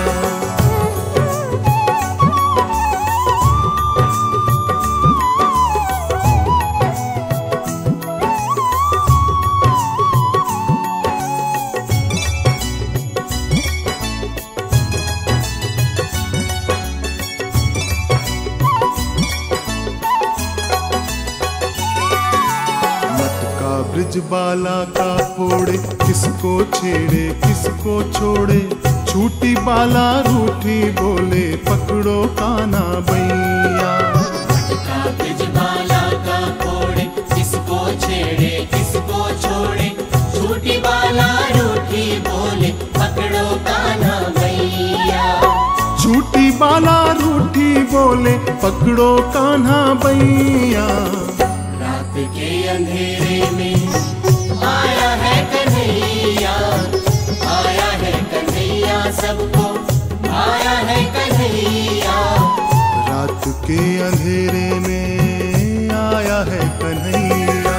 ब्रिजबाला का फोड़े किसको छेड़े किसको छोड़े, छूटी बाला रूठी बोले पकड़ो कान्हा बैया। मटका ब्रिजबाला का फोड़े किसको छेड़े किसको छोड़े, छूटी बाला रूठी बोले पकड़ो कान्हा बैया। छूटी बाला रूठी बोले पकड़ो कान्हा बैया। रात के अंधेरे में आया है कन्हैया, आया है कन्हैया, सबको आया है कन्हैया। रात के अंधेरे में आया है कन्हैया।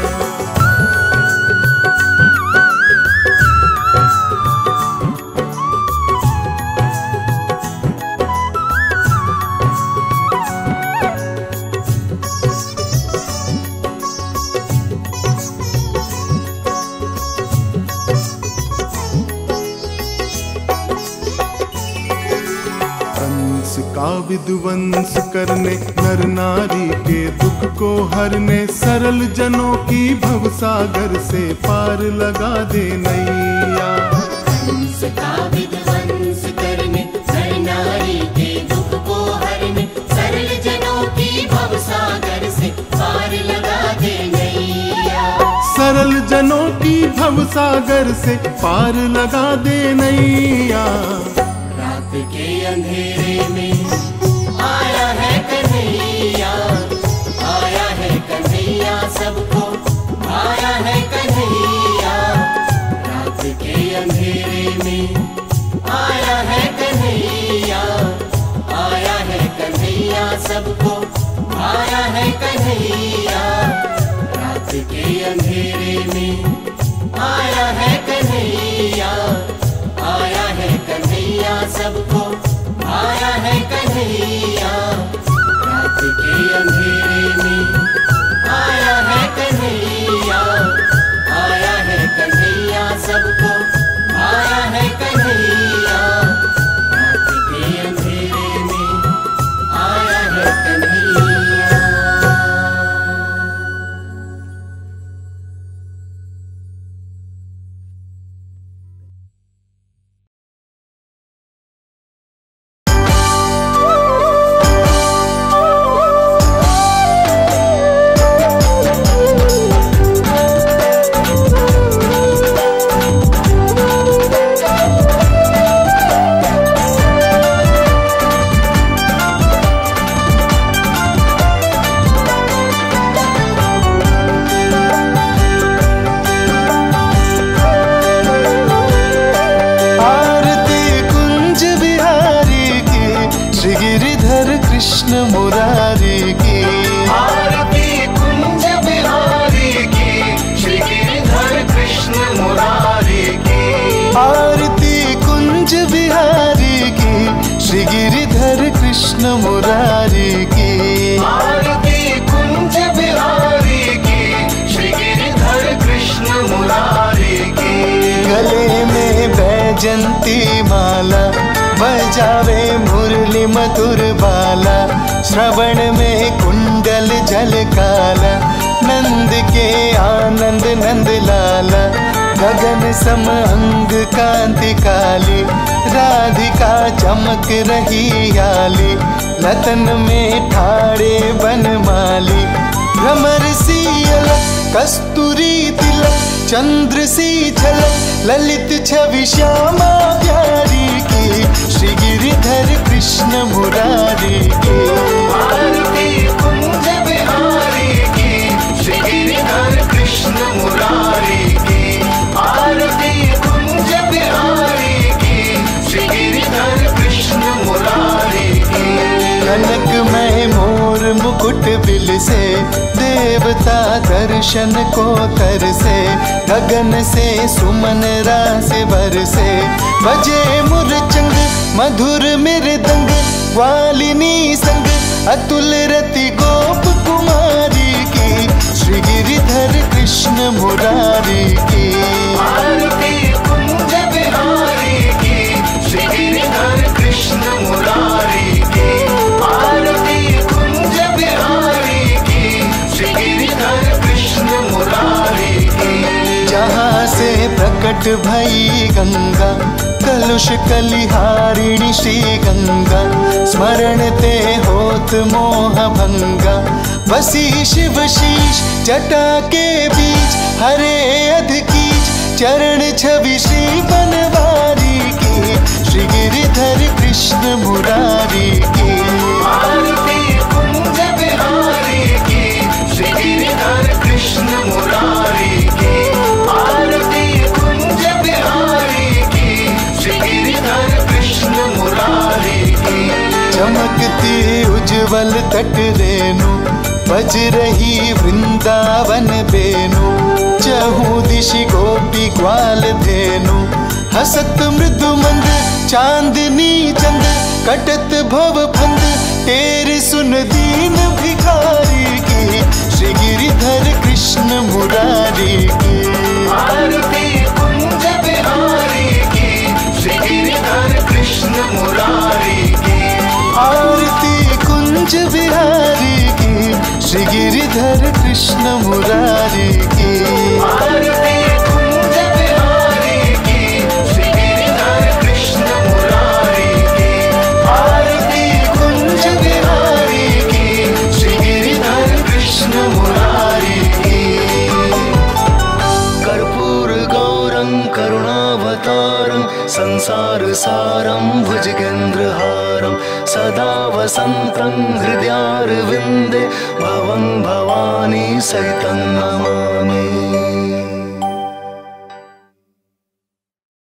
का विध्वंस करने नर नारी के दुख को हरने, सरल जनों की भवसागर से पार लगा दे नैया। कंस का विध्वंस करने नर नारी के दुख को हरने, सरल जनों की भवसागर से पार लगा दे नैया। सरल जनों की भवसागर से पार लगा दे नैया। रात के अंधेरे में आया है कन्हैया, आया है कन्हैया, सबको आया है कन्हैया। रात के अंधेरे में आया है कन्हैया, आया है कन्हैया, सबको आया है कन्हैया। रात के अंधेरे में आया है कन्हैया, आया है कन्हैया, सबको आया है कन्हैया। रात के अंधेरे में आया है कन्हैया, आया है कन्हैया, सबको आया है कन्हैया। रात के अंधेरे में आया है कन्हैया। कृष्ण मुरारी की। आरती कुंज बिहारी की, श्री गिरिधर कृष्ण मुरारी की। आरती कुंज बिहारी की, श्री गिरिधर कृष्ण मुरारी की। आरती कुंज बिहारी की, श्री गिरिधर कृष्ण मुरारी की। गले में बैजंती माला, बजावे मुरली मधुर बाला। श्रवण में कुंडल झलकाला, नंद के आनंद नंद लाला। गगन सम अंग कांति काली, राधिका चमक रही आली। लतन में ठाड़े बनमाली, भ्रमर सी अलग कस्तूरी तिलक। चंद्र सी झलक ललित छवि श्यामा प्यारी की, श्री गिरिधर कृष्ण मुरारी की। आरती कुंज बिहारी की, श्री गिरिधर कृष्ण मुरारी की। आरती कुंज बिहारी की, श्री गिरिधर कृष्ण मुरारी की। कनकमय मोर मुकुट बिल से, देवता दर्शन को तरसे। गगन से सुमन रास बरसे, बजे मुरचंग मधुर मृदंग। वालिनी संग अतुल रति गोप कुमारी की, श्री गिरिधर कृष्ण मुरारी की। आरती कुंज बिहारी की, श्री गिरिधर कृष्ण मुरारी की। आरती कुंज बिहारी की, श्री गिरिधर कृष्ण मुरारी की। जहाँ से प्रकट भई गंगा, कलुष कलिहारिणी श्री गंगा। स्मरण ते होत मोह भंगा, बसी शिव शीश जटा के बीच। हरे अधकीच चरण छवि श्री बनवारी की, श्री गिरिधर कृष्ण मुरारी की। आरती कुंज बिहारी की, श्री गिरिधर कृष्ण मुरारी की। आरती कुंज बिहारी की, श्री गिरिधर कृष्ण मुरारी की। चमकती उज्जवल तट रेणु, बज रही वृंदावन बेनु। चहु दिशि गोपी ग्वाल धेनु, हसत मृदु मंद चांदनी चंद। कटत भव फंद तेरे सुन दीन भिखारी की, श्री गिरिधर कृष्ण मुरारी की। आरती कुंज बिहारी की, श्री गिरिधर कृष्ण मुरारी की। आरती कुंज बिहारी की, श्री गिरिधर कृष्ण मुरारी की। आरती कुंज बिहारी की, श्री गिरिधर कृष्ण मुरारी की। आरती कुंज बिहारी की, श्री गिरिधर कृष्ण मुरारी की। कर्पूर गौरं करुणावतारं, संसार सारं भुजगेन्द्रहारं। सदा वसन्तं हृदयारविन्दे, भवं भवानी सहितं नमामि।